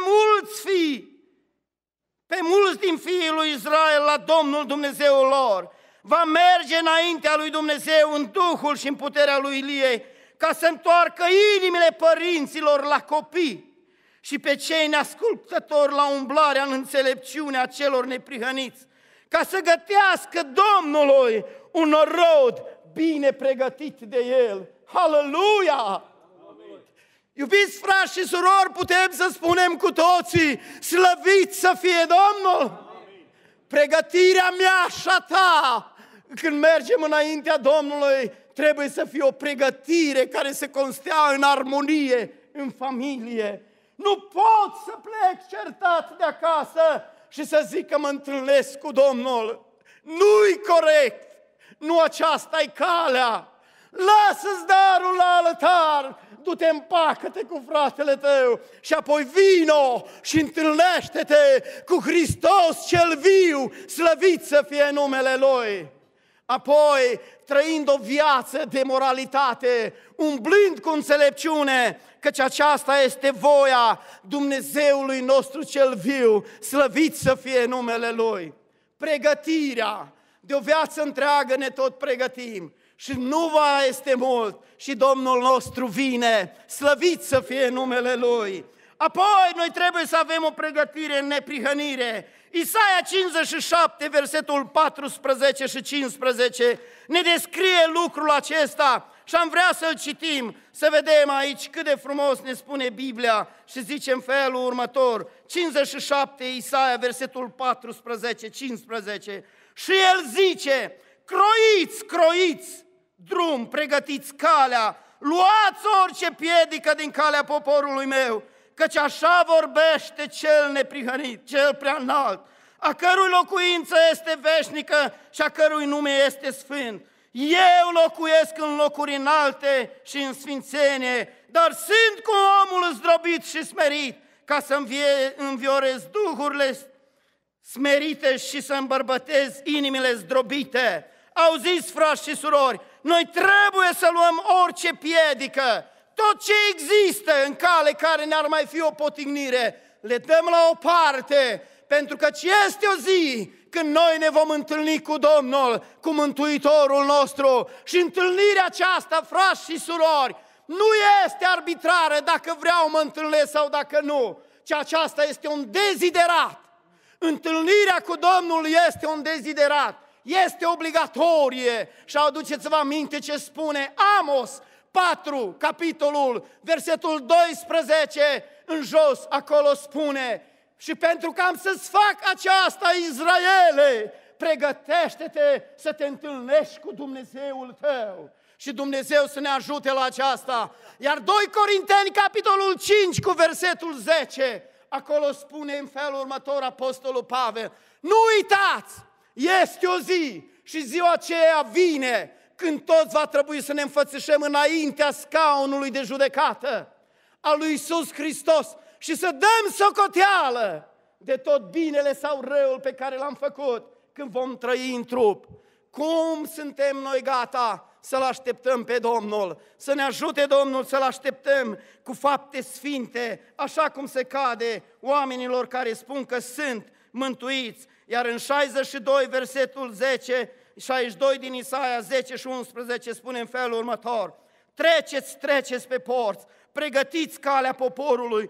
mulți din fiii lui Israel la Domnul Dumnezeul lor. Va merge înaintea lui Dumnezeu în Duhul și în puterea lui Ilie, ca să întoarcă inimile părinților la copii și pe cei neascultători la umblarea în înțelepciunea celor neprihăniți, ca să gătească Domnului un rod bine pregătit de El. Haleluia! Iubiți frați și surori, putem să spunem cu toții, slăvit să fie Domnul! Pregătirea mea și a ta, când mergem înaintea Domnului, trebuie să fie o pregătire care se constea în armonie, în familie. Nu pot să plec certat de acasă și să zic că mă întâlnesc cu Domnul. Nu-i corect, nu aceasta-i calea. Lasă-ți darul la altar, du-te, împacă-te cu fratele tău și apoi vino și întâlnește-te cu Hristos cel viu, slăvit să fie numele Lui. apoi trăind o viață de moralitate, umblând cu înțelepciune, căci aceasta este voia Dumnezeului nostru cel viu, slăvit să fie numele Lui. Pregătirea, de o viață întreagă ne tot pregătim și nu va este mult și Domnul nostru vine, slăvit să fie numele Lui. Apoi noi trebuie să avem o pregătire în neprihănire. Isaia 57, versetul 14 și 15, ne descrie lucrul acesta și am vrea să-l citim, să vedem aici cât de frumos ne spune Biblia și zice în felul următor, 57, Isaia, versetul 14, 15, și el zice, croiți drum, pregătiți calea, luați orice piedică din calea poporului meu, căci așa vorbește cel neprihănit, cel prea înalt, a cărui locuință este veșnică și a cărui nume este sfânt. Eu locuiesc în locuri înalte și în sfințenie, dar sunt cu omul zdrobit și smerit, ca să înviorez duhurile smerite și să îmbărbătez inimile zdrobite. Auziți, frați și surori, noi trebuie să luăm orice piedică, tot ce există în cale care ne-ar mai fi o potignire, le dăm la o parte, pentru că este o zi când noi ne vom întâlni cu Domnul, cu Mântuitorul nostru. Și întâlnirea aceasta, frați și surori, nu este arbitrară dacă vreau mă întâlnesc sau dacă nu, ci aceasta este un deziderat. Întâlnirea cu Domnul este un deziderat, este obligatorie. Și aduceți-vă aminte ce spune Amos 4, capitolul, versetul 12 în jos, acolo spune, și pentru că am să-ți fac aceasta, Israele, pregătește-te să te întâlnești cu Dumnezeul tău. Și Dumnezeu să ne ajute la aceasta. Iar 2 Corinteni, capitolul 5, cu versetul 10, acolo spune în felul următor apostolul Pavel, nu uitați, este o zi și ziua aceea vine, când toți va trebui să ne înfățișăm înaintea scaunului de judecată al lui Iisus Hristos și să dăm socoteală de tot binele sau răul pe care l-am făcut când vom trăi în trup. Cum suntem noi gata să-L așteptăm pe Domnul? Să ne ajute Domnul să-L așteptăm cu fapte sfinte, așa cum se cade oamenilor care spun că sunt mântuiți. Iar în 62, versetul 10, 62 din Isaia 10 și 11 spune în felul următor, treceți pe porți, pregătiți calea poporului,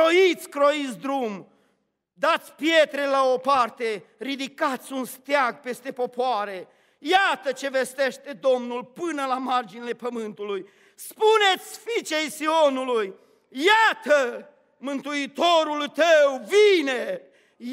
croiți drum, dați pietre la o parte, ridicați un steag peste popoare. Iată ce vestește Domnul până la marginile pământului. Spuneți fiicei Sionului, iată, Mântuitorul tău vine,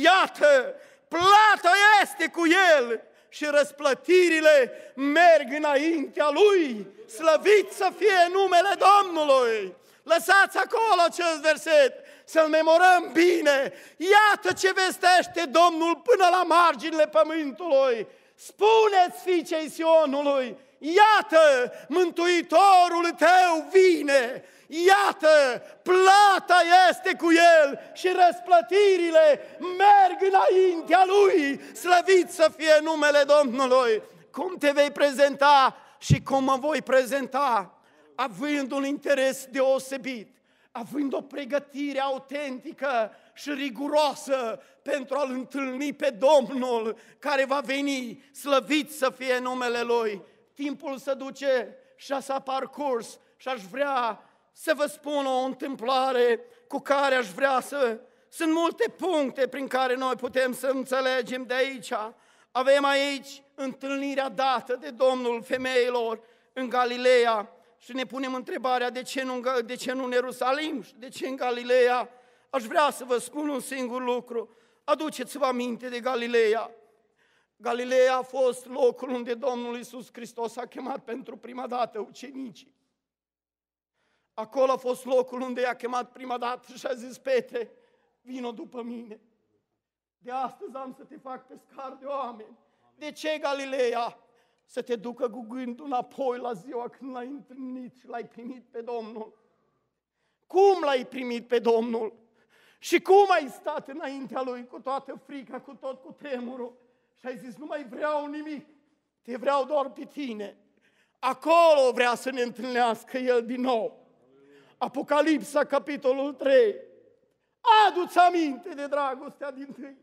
iată, plata este cu el și răsplătirile merg înaintea lui. Slăvit să fie numele Domnului! Lăsați acolo acest verset, să-l memorăm bine. Iată ce vestește Domnul până la marginile pământului. Spuneți fiicei Sionului, iată, Mântuitorul tău vine, iată, plata este cu el și răsplătirile merg înaintea lui. Slăvit să fie numele Domnului! Cum te vei prezenta și cum mă voi prezenta? Având un interes deosebit, având o pregătire autentică și riguroasă pentru a-L întâlni pe Domnul care va veni, slăvit să fie numele Lui. Timpul se duce și s-a parcurs și aș vrea să vă spun o întâmplare cu care aș vrea să... Sunt multe puncte prin care noi putem să înțelegem de aici. Avem aici întâlnirea dată de Domnul femeilor în Galileea și ne punem întrebarea de ce nu în Ierusalim și de ce în Galileea. Aș vrea să vă spun un singur lucru. Aduceți-vă aminte de Galileea. Galileea a fost locul unde Domnul Iisus Hristos a chemat pentru prima dată ucenicii. Acolo a fost locul unde i-a chemat prima dată și a zis, Petre, vino după mine. De astăzi am să te fac pescar de oameni. De ce Galileea? Să te ducă cu gândul înapoi la ziua când l-ai întâlnit și l-ai primit pe Domnul. Cum l-ai primit pe Domnul? Și cum ai stat înaintea Lui cu toată frica, cu tot cu tremurul? Și ai zis, nu mai vreau nimic. te vreau doar pe tine. Acolo vrea să ne întâlnească El din nou. Apocalipsa, capitolul 3. Adu-ți aminte de dragostea dintâi.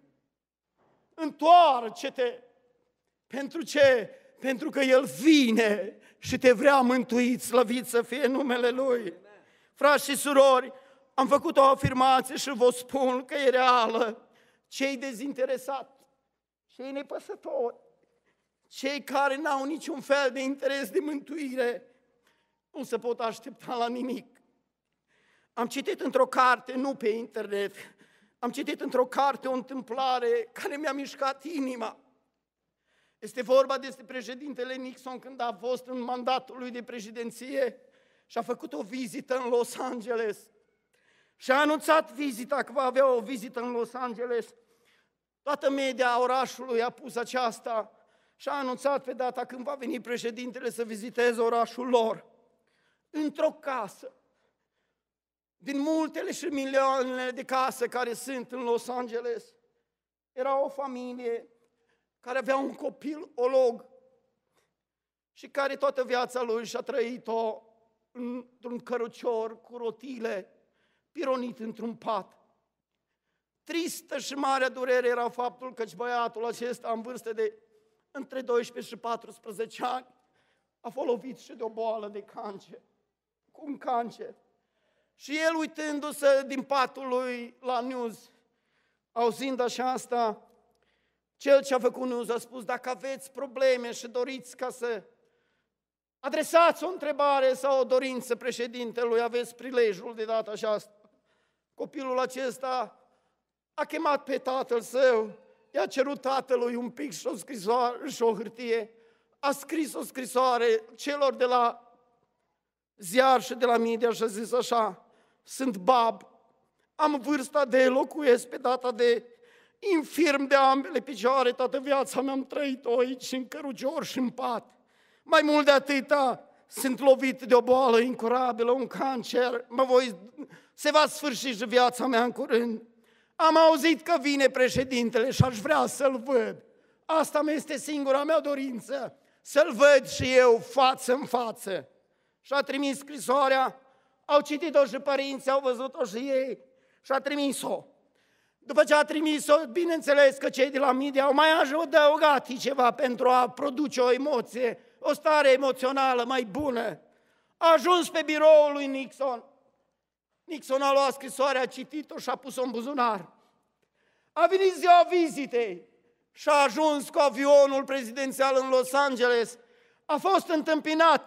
Întoarce-te. Pentru ce? Pentru că El vine și te vrea mântuit, slăvit să fie numele Lui. Frați și surori, am făcut o afirmație și vă spun că e reală. Cei dezinteresați, cei nepăsători, cei care n-au niciun fel de interes de mântuire, nu se pot aștepta la nimic. Am citit într-o carte, nu pe internet, am citit într-o carte o întâmplare care mi-a mișcat inima. Este vorba despre președintele Nixon când a fost în mandatul lui de președinție și a făcut o vizită în Los Angeles. Și a anunțat vizita, că va avea o vizită în Los Angeles. Toată media orașului a pus aceasta și a anunțat pe data când va veni președintele să viziteze orașul lor. Într-o casă, din multele și milioanele de case care sunt în Los Angeles, era o familie care avea un copil olog și care toată viața lui și-a trăit-o într-un cărucior cu rotile, pironit într-un pat. Tristă și marea durere era faptul că băiatul acesta, în vârstă de între 12 și 14 ani, a fost lovit și de o boală de cancer, cu un cancer. Și el, uitându-se din patul lui la news, auzind așa asta, cel ce a făcut news a spus: dacă aveți probleme și doriți ca să adresați o întrebare sau o dorință președintelui, aveți prilejul de data aceasta. Copilul acesta a chemat pe tatăl său, i-a cerut tatălui un pic și o scrisoare și o hârtie, a scris o scrisoare celor de la ziar și de la media și a zis așa: sunt bab, am vârsta de, locuiesc pe data de, infirm de ambele picioare, toată viața mea-am trăit-o aici în cărucior și în pat. Mai mult de atâta, sunt lovit de o boală incurabilă, un cancer, se va sfârși și viața mea în curând. Am auzit că vine președintele și aș vrea să-l văd. Asta mi este singura mea dorință, să-l văd și eu față în față. Și a trimis scrisoarea, au citit-o și părinții, au văzut-o și ei și a trimis-o. După ce a trimis-o, bineînțeles că cei de la media au mai adăugat ceva pentru a produce o emoție, o stare emoțională mai bună. A ajuns pe biroul lui Nixon. Nixon a luat scrisoarea, a citit-o și a pus-o în buzunar. A venit ziua vizitei și a ajuns cu avionul prezidențial în Los Angeles. A fost întâmpinat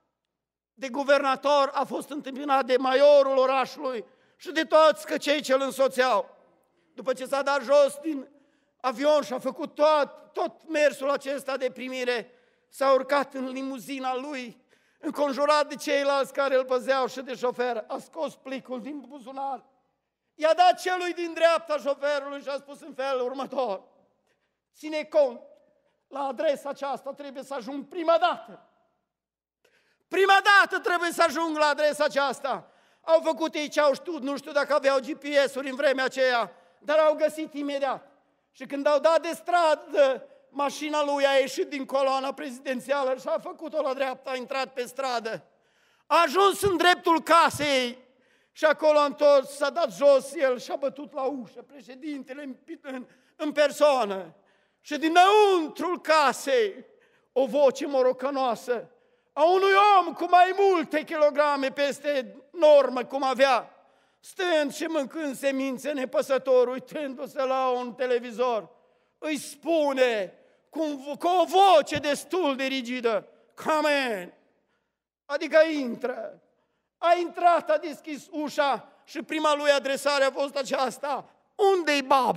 de guvernator, a fost întâmpinat de maiorul orașului și de toți cei ce îl însoțeau. După ce s-a dat jos din avion și a făcut tot mersul acesta de primire, s-a urcat în limuzina lui, înconjurat de ceilalți care îl păzeau și de șofer, a scos plicul din buzunar, i-a dat celui din dreapta șoferului și a spus în felul următor: ține cont, la adresa aceasta trebuie să ajung prima dată. Prima dată trebuie să ajung la adresa aceasta. Au făcut ei ce au știut, nu știu dacă aveau GPS-uri în vremea aceea, dar au găsit imediat. Și când au dat de stradă, mașina lui a ieșit din coloana prezidențială și a făcut-o la dreapta, a intrat pe stradă. A ajuns în dreptul casei și acolo a întors, s-a dat jos el și a bătut la ușă, președintele în persoană. Și dinăuntrul casei, o voce morocănoasă a unui om cu mai multe kilograme peste normă, cum avea, stând și mâncând semințe, nepăsător, uitându-se la un televizor, îi spune cu o voce destul de rigidă: come in, adică intră. A intrat, a deschis ușa și prima lui adresare a fost aceasta: unde-i Bob?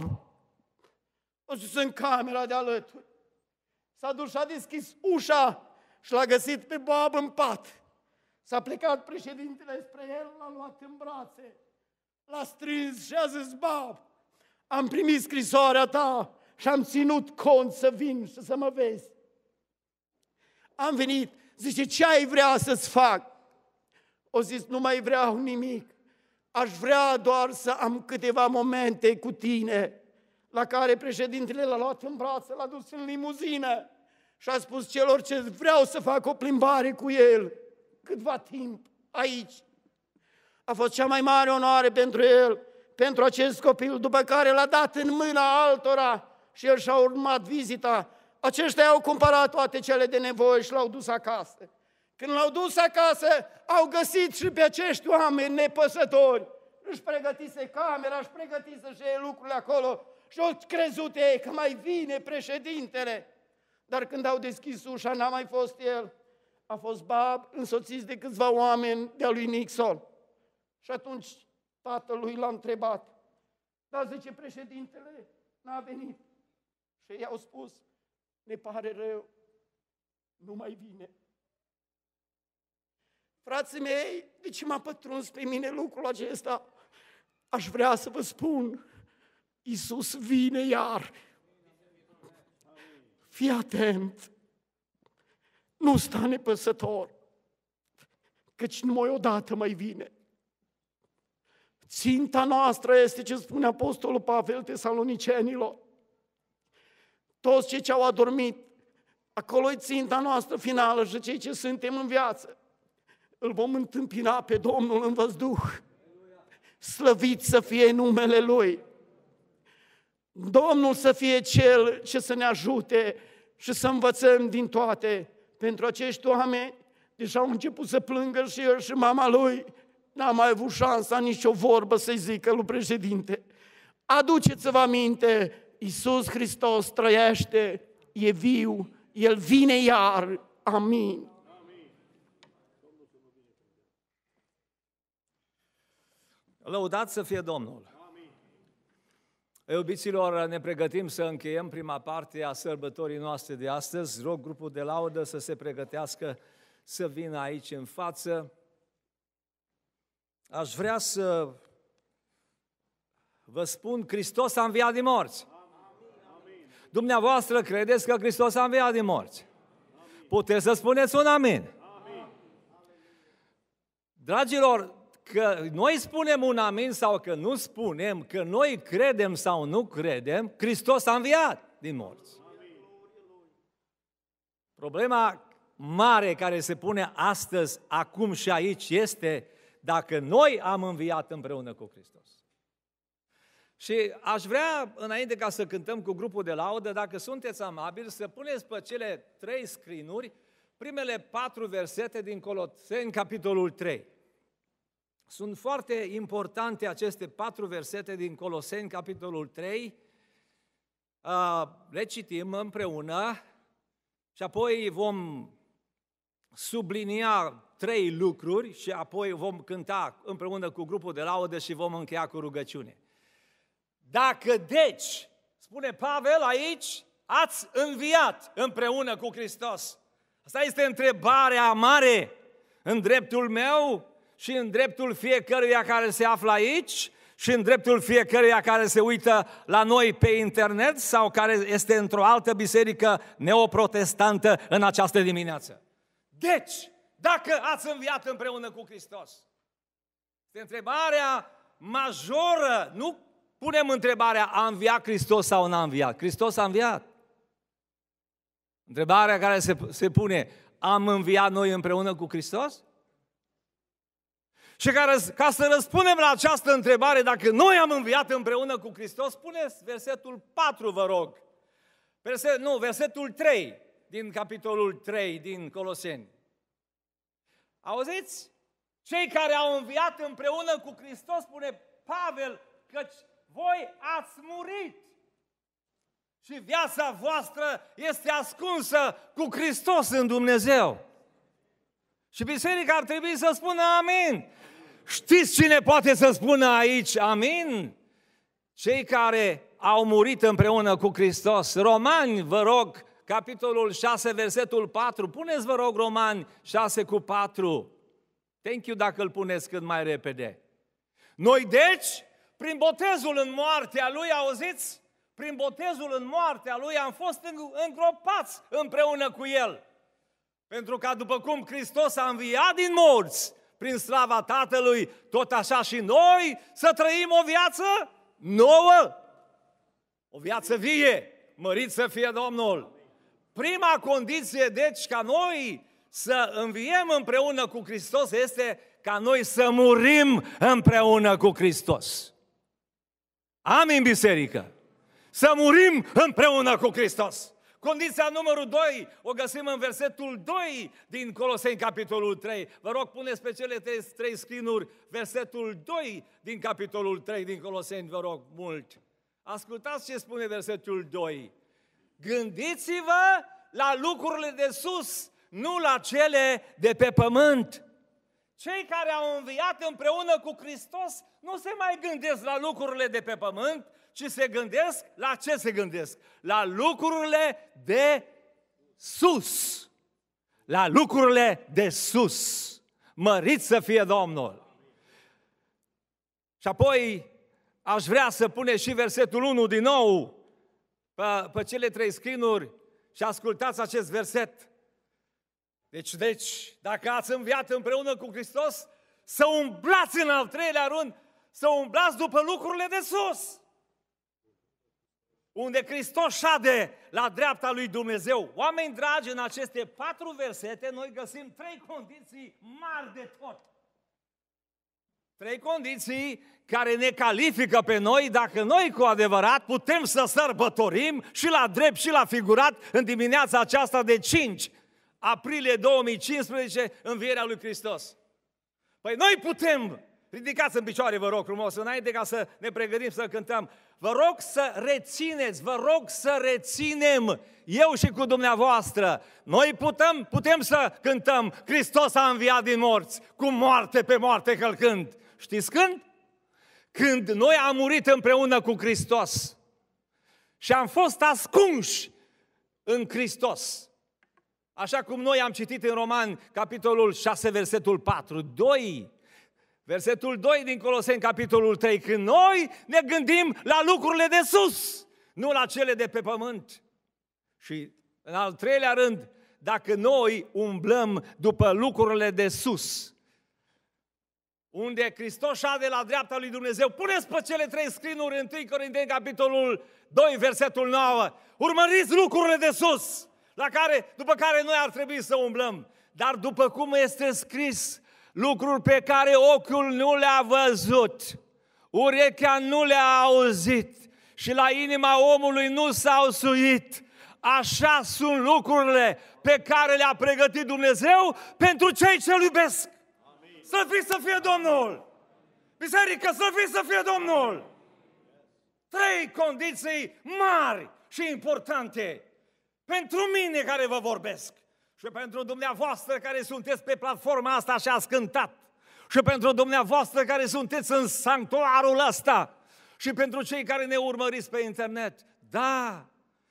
A zis: în camera de alături. S-a dus și a deschis ușa și l-a găsit pe Bob în pat. S-a plecat președintele spre el, l-a luat în brațe, l-a strâns și a zis: Bob, am primit scrisoarea ta și am ținut cont să vin și să mă vezi. Am venit, zice: ce ai vrea să-ți fac? O zis: nu mai vreau nimic, aș vrea doar să am câteva momente cu tine. La care președintele l-a luat în brațe, l-a dus în limuzină și a spus celor ce vreau să fac o plimbare cu el câtva timp aici. A fost cea mai mare onoare pentru el, pentru acest copil, după care l-a dat în mâna altora și el și-a urmat vizita. Aceștia au cumpărat toate cele de nevoie și l-au dus acasă. Când l-au dus acasă, au găsit și pe acești oameni nepăsători. Își pregătise camera, își pregătise și ei lucrurile acolo și au crezut ei că mai vine președintele. Dar când au deschis ușa, n-a mai fost el. A fost bab, însoțiți de câțiva oameni de-a lui Nixon. Și atunci tatălui l-a întrebat, dar zice, președintele n-a venit. Și ei au spus, ne pare rău, nu mai vine. Frații mei, de ce m-a pătruns pe mine lucrul acesta? Aș vrea să vă spun, Iisus vine iar. Fii atent, nu sta nepăsător, căci numai odată mai vine. Ținta noastră este ce spune Apostolul Pavel Tesalonicenilor. Toți cei ce au adormit, acolo e ținta noastră finală și cei ce suntem în viață. Îl vom întâmpina pe Domnul în văzduh. Slăvit să fie numele Lui. Domnul să fie Cel ce să ne ajute și să învățăm din toate. Pentru acești oameni, deja au început să plângă și el și mama lui, n-a mai avut șansa nicio vorbă să-i zică lui președinte. Aduceți-vă aminte, Iisus Hristos trăiește, e viu, El vine iar. Amin. Lăudați să fie Domnul! Iubiților, ne pregătim să încheiem prima parte a sărbătorii noastre de astăzi. Rog grupul de laudă să se pregătească să vină aici în față. Aș vrea să vă spun, Hristos a înviat din morți. Dumneavoastră credeți că Hristos a înviat din morți? Puteți să spuneți un amin. Dragilor, că noi spunem un amin sau că nu spunem, că noi credem sau nu credem, Hristos a înviat din morți. Problema mare care se pune astăzi, acum și aici, este dacă noi am înviat împreună cu Hristos. Și aș vrea, înainte ca să cântăm cu grupul de laudă, dacă sunteți amabili, să puneți pe cele 3 scrinuri primele 4 versete din Coloseni, capitolul 3. Sunt foarte importante aceste 4 versete din Coloseni, capitolul 3. Le citim împreună și apoi vom sublinia 3 lucruri și apoi vom cânta împreună cu grupul de laudă și vom încheia cu rugăciune. Dacă deci, spune Pavel aici, ați înviat împreună cu Hristos. Asta este întrebarea mare în dreptul meu și în dreptul fiecăruia care se află aici și în dreptul fiecăruia care se uită la noi pe internet sau care este într-o altă biserică neoprotestantă în această dimineață. Deci, dacă ați înviat împreună cu Hristos, este întrebarea majoră. Nu punem întrebarea, a înviat Hristos sau n-a înviat? Hristos a înviat. Întrebarea care se pune, am înviat noi împreună cu Hristos? Și ca să răspundem la această întrebare, dacă noi am înviat împreună cu Hristos, spuneți versetul 4, vă rog. Versetul 3 din capitolul 3 din Coloseni. Auziți? Cei care au înviat împreună cu Hristos, spune Pavel, căci voi ați murit și viața voastră este ascunsă cu Hristos în Dumnezeu. Și biserica ar trebui să spună amin. Știți cine poate să spună aici amin? Cei care au murit împreună cu Hristos. Romani, vă rog, capitolul 6, versetul 4. Puneți, vă rog, Romani 6 cu 4. Thank you dacă îl puneți cât mai repede. Noi, deci, prin botezul în moartea Lui, auziți? Prin botezul în moartea Lui am fost îngropați împreună cu El. Pentru că după cum Hristos a înviat din morți prin slava Tatălui, tot așa și noi să trăim o viață nouă. O viață vie. Mărit să fie Domnul. Prima condiție, deci, ca noi să înviem împreună cu Hristos este ca noi să murim împreună cu Hristos. Amin, biserică? Să murim împreună cu Hristos. Condiția numărul 2 o găsim în versetul 2 din Coloseni, capitolul 3. Vă rog, puneți pe cele 3 screen-uri versetul 2 din capitolul 3 din Coloseni, vă rog mult. Ascultați ce spune versetul 2. Gândiți-vă la lucrurile de sus, nu la cele de pe pământ. Cei care au înviat împreună cu Hristos nu se mai gândesc la lucrurile de pe pământ, ci se gândesc, la ce se gândesc? La lucrurile de sus. La lucrurile de sus. Mărit să fie Domnul! Și apoi aș vrea să puneți și versetul 1 din nou pe cele 3 screen-uri și ascultați acest verset. Deci, dacă ați înviat împreună cu Hristos, să umblați în al 3-lea rând, să umblați după lucrurile de sus. Unde Hristos șade la dreapta lui Dumnezeu. Oameni dragi, în aceste 4 versete noi găsim 3 condiții mari de tot. 3 condiții care ne califică pe noi dacă noi cu adevărat putem să sărbătorim și la drept și la figurat în dimineața aceasta de 5 aprilie 2015, învierea lui Hristos. Păi noi putem, ridicați în picioare, vă rog frumos, înainte ca să ne pregătim să cântăm, vă rog să rețineți, vă rog să reținem, eu și cu dumneavoastră, noi putem să cântăm, Hristos a înviat din morți, cu moarte pe moarte călcând. Știți când? Când noi am murit împreună cu Hristos și am fost ascunși în Hristos. Așa cum noi am citit în Romani, capitolul 6, versetul 4, 2, versetul 2 din Coloseni, capitolul 3, când noi ne gândim la lucrurile de sus, nu la cele de pe pământ. Și în al 3-lea rând, dacă noi umblăm după lucrurile de sus, unde Hristos șade la dreapta lui Dumnezeu, puneți pe cele 3 screen-uri, 1 Corinteni, capitolul 2, versetul 9, urmăriți lucrurile de sus, după care noi ar trebui să umblăm. Dar după cum este scris, lucruri pe care ochiul nu le-a văzut, urechea nu le-a auzit și la inima omului nu s-au suit, așa sunt lucrurile pe care le-a pregătit Dumnezeu pentru cei ce-L iubesc. Slăvit să fie Domnul! Biserică, slăvit să fie Domnul! 3 condiții mari și importante pentru mine care vă vorbesc și pentru dumneavoastră care sunteți pe platforma asta și ați cântat și pentru dumneavoastră care sunteți în sanctuarul ăsta și pentru cei care ne urmăriți pe internet. Da,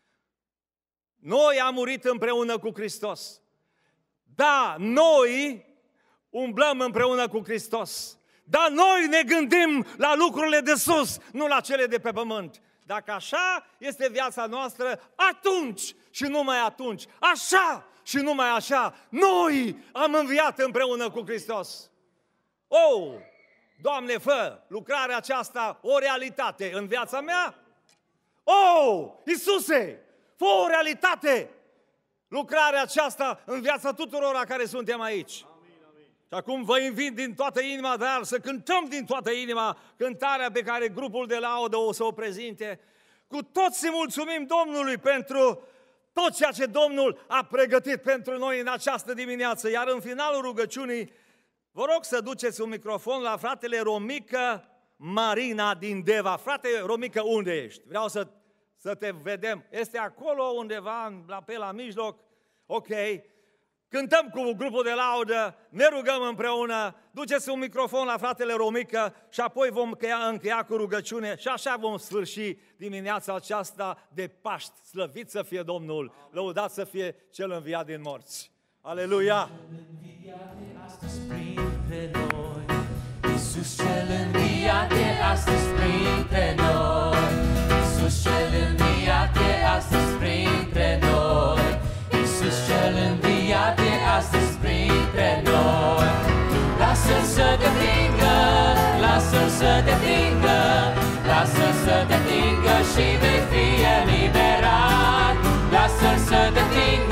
noi am murit împreună cu Hristos. Da, noi umblăm împreună cu Hristos. Dar noi ne gândim la lucrurile de sus, nu la cele de pe pământ. Dacă așa este viața noastră, atunci și numai atunci, așa și numai așa, noi am înviat împreună cu Hristos. Oh, Doamne, fă lucrarea aceasta o realitate în viața mea. Oh, Iisuse, fă o realitate lucrarea aceasta în viața tuturor care suntem aici. Și acum vă invit din toată inima, dar să cântăm din toată inima cântarea pe care grupul de laudă o să o prezinte. Cu toți mulțumim Domnului pentru tot ceea ce Domnul a pregătit pentru noi în această dimineață. Iar în finalul rugăciunii, vă rog să duceți un microfon la fratele Romică Marina din Deva. Frate Romică, unde ești? Vreau să te vedem. Este acolo undeva, pe la mijloc? Ok. Cântăm cu grupul de laudă, ne rugăm împreună, duceți un microfon la fratele Romică și apoi vom încheia cu rugăciune și așa vom sfârși dimineața aceasta de Paști. Slăvit să fie Domnul, lăudat să fie Cel înviat din morți. Aleluia! Iisus cel înviat e astăzi printre noi. Iisus cel înviat e astăzi printre noi. Iisus cel înviat e astăzi printre noi. Lasă-L să te atingă, lasă-L să te atingă, lasă-L să te atingă și vei fi eliberat. Lasă-L să te atingă,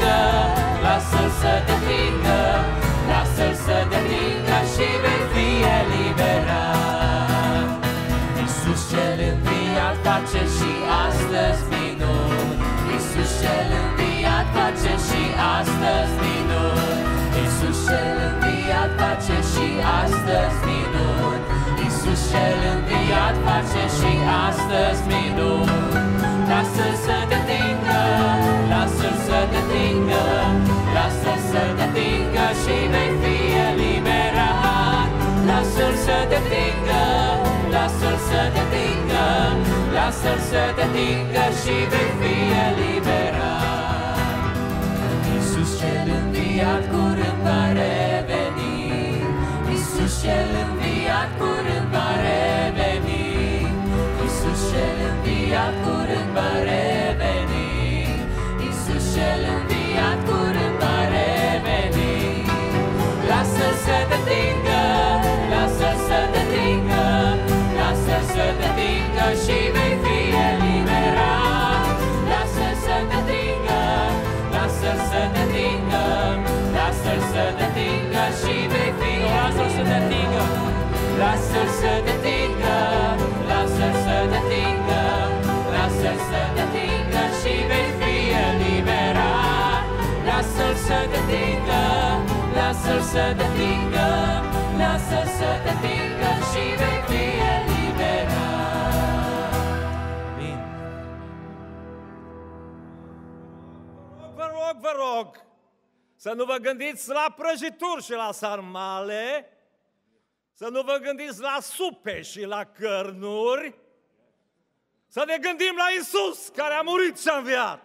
face și astăzi minuni. Iisus cel înviat face și astăzi minuni. Iisus cel înviat face și astăzi minuni. Lasă-l să te atingă, lasă-l să te atingă, lasă-l să te atingă și vei fi eliberat. Lasă-l să te atingă, lasă-l să te atingă, lasă-l să te atingă și vei fi eliberat. Iisus cel înviat curând va reveni. Iisus cel înviat curând va reveni. Iisus cel înviat curând va reveni. Iisus cel înviat curând va reveni. Lasă-l să te atingă, lasă-l să te atingă, lasă-l să te atingă și vei fi eliberat. Lasă-l să te atingă, lasă-l să te atingă, lasă-l să te atingă și vei fi eliberat. Lasă-l să te atingă, lasă-l să te atingă, lasă-l să te atingă, lasă-l să te atingă și vei fi eliberat. Lasă-l să te atingă, lasă-l să te atingă, lasă-l să te atingă și vei fi eliberat. Amin. Vă rog, să nu vă gândiți la prăjituri și la sarmale, să nu vă gândiți la supe și la cărnuri, să ne gândim la Iisus care a murit și a înviat.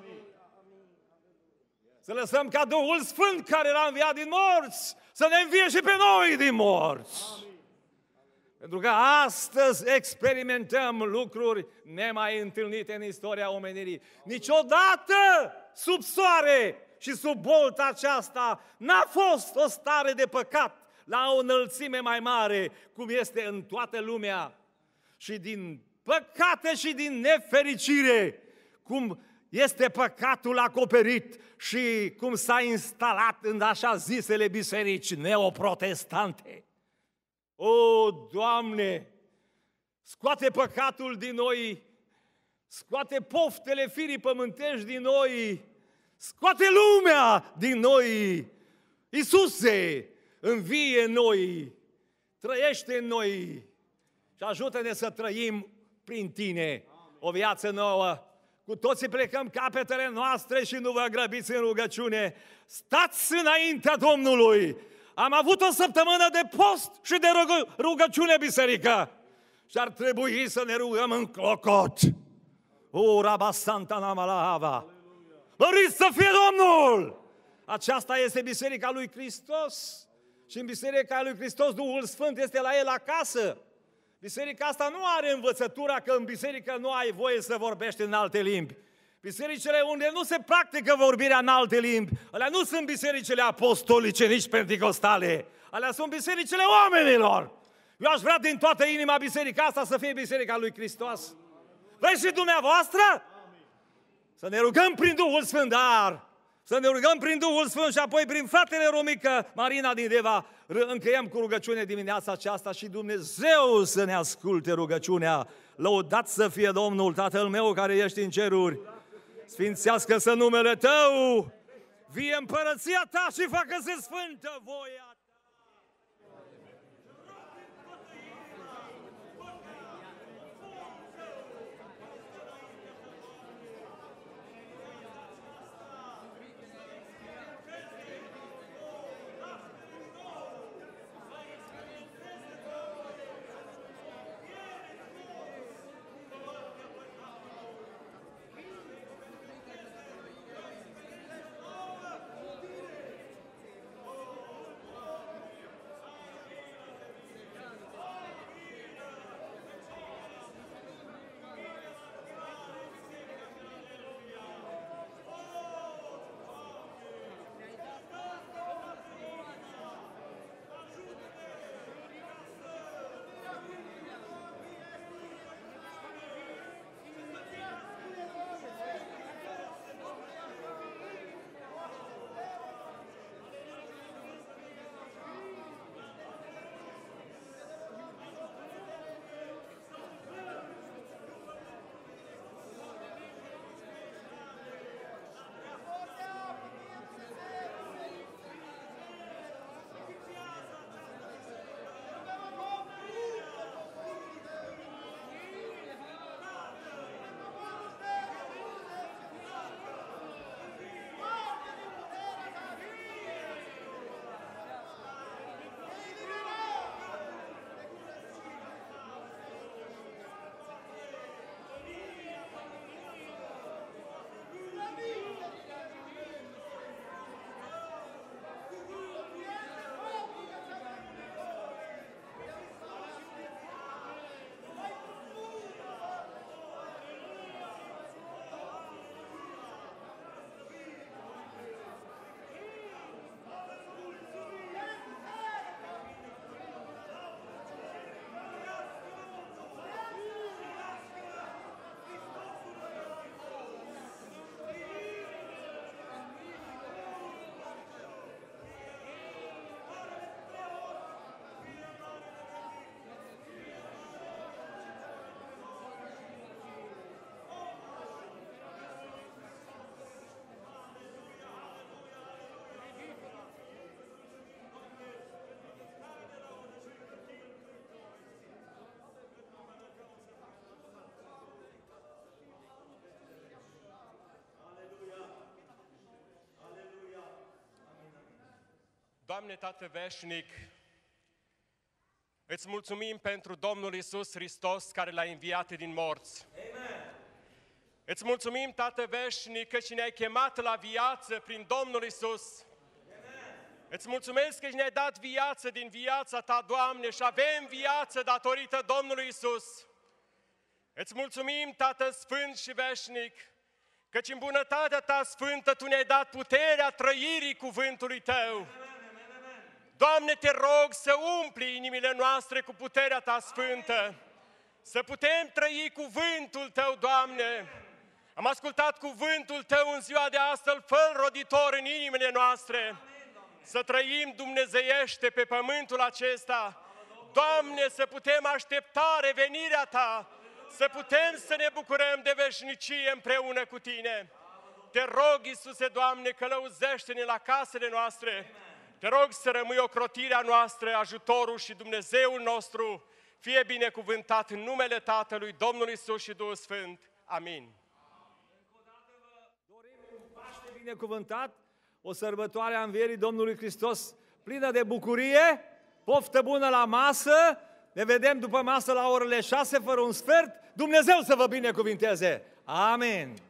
Să lăsăm ca Duhul Sfânt care l-a înviat din morți să ne învie și pe noi din morți. Pentru că astăzi experimentăm lucruri nemai întâlnite în istoria omenirii. Niciodată sub soare și sub bolta aceasta n-a fost o stare de păcat la o înălțime mai mare cum este în toată lumea. Și din păcate și din nefericire, cum este păcatul acoperit și cum s-a instalat în așa zisele biserici neoprotestante. O, Doamne, scoate păcatul din noi, scoate poftele firii pământești din noi, scoate lumea din noi. Iisuse, învie în noi, trăiește în noi și ajută-ne să trăim prin Tine o viață nouă. Cu toții plecăm capetele noastre și nu vă grăbiți în rugăciune. Stați înaintea Domnului. Am avut o săptămână de post și de rugăciune, biserică. Și ar trebui să ne rugăm în clocot. O, Raba Santa Namalahava. Măriți să fie Domnul! Aceasta este Biserica lui Hristos. Și în Biserica lui Hristos Duhul Sfânt este la el acasă. Biserica asta nu are învățătura că în biserică nu ai voie să vorbești în alte limbi. Bisericile unde nu se practică vorbirea în alte limbi, alea nu sunt bisericile apostolice, nici penticostale. Alea sunt bisericile oamenilor. Eu aș vrea din toată inima biserica asta să fie Biserica lui Hristos. Vreți și dumneavoastră? Să ne rugăm prin Duhul Sfânt, dar să ne rugăm prin Duhul Sfânt și apoi prin fratele Romică Marina din Deva încheiem cu rugăciune dimineața aceasta și Dumnezeu să ne asculte rugăciunea. Lăudat să fie Domnul, Tatăl meu care ești în ceruri. Sfințească-se numele Tău, vie împărăția Ta și facă-se sfântă voia. Doamne, Tată veșnic, îți mulțumim pentru Domnul Iisus Hristos care l-a înviat din morți. Amen. Îți mulțumim, Tată veșnic, că și ne-ai chemat la viață prin Domnul Iisus. Amen. Îți mulțumesc că și ne-ai dat viață din viața Ta, Doamne, și avem viață datorită Domnului Iisus. Îți mulțumim, Tată Sfânt și veșnic, căci în bunătatea Ta sfântă Tu ne-ai dat puterea trăirii cuvântului Tău. Doamne, te rog să umpli inimile noastre cu puterea Ta sfântă, să putem trăi cuvântul Tău, Doamne. Am ascultat cuvântul Tău în ziua de astăzi, fă roditor în inimile noastre, să trăim dumnezeiește pe pământul acesta. Doamne, să putem aștepta revenirea Ta, să putem să ne bucurăm de veșnicie împreună cu Tine. Te rog, Iisuse, Doamne, călăuzește-ne la casele noastre. Te rog să rămâi ocrotirea noastră, ajutorul și Dumnezeul nostru. Fie binecuvântat în numele Tatălui, Domnului Iisus și Duhul Sfânt. Amin. Încă o dată vă dorim un Paște binecuvântat, o sărbătoare a învierii Domnului Hristos plină de bucurie, poftă bună la masă. Ne vedem după masă la orele 6 fără un sfert. Dumnezeu să vă binecuvinteze! Amin!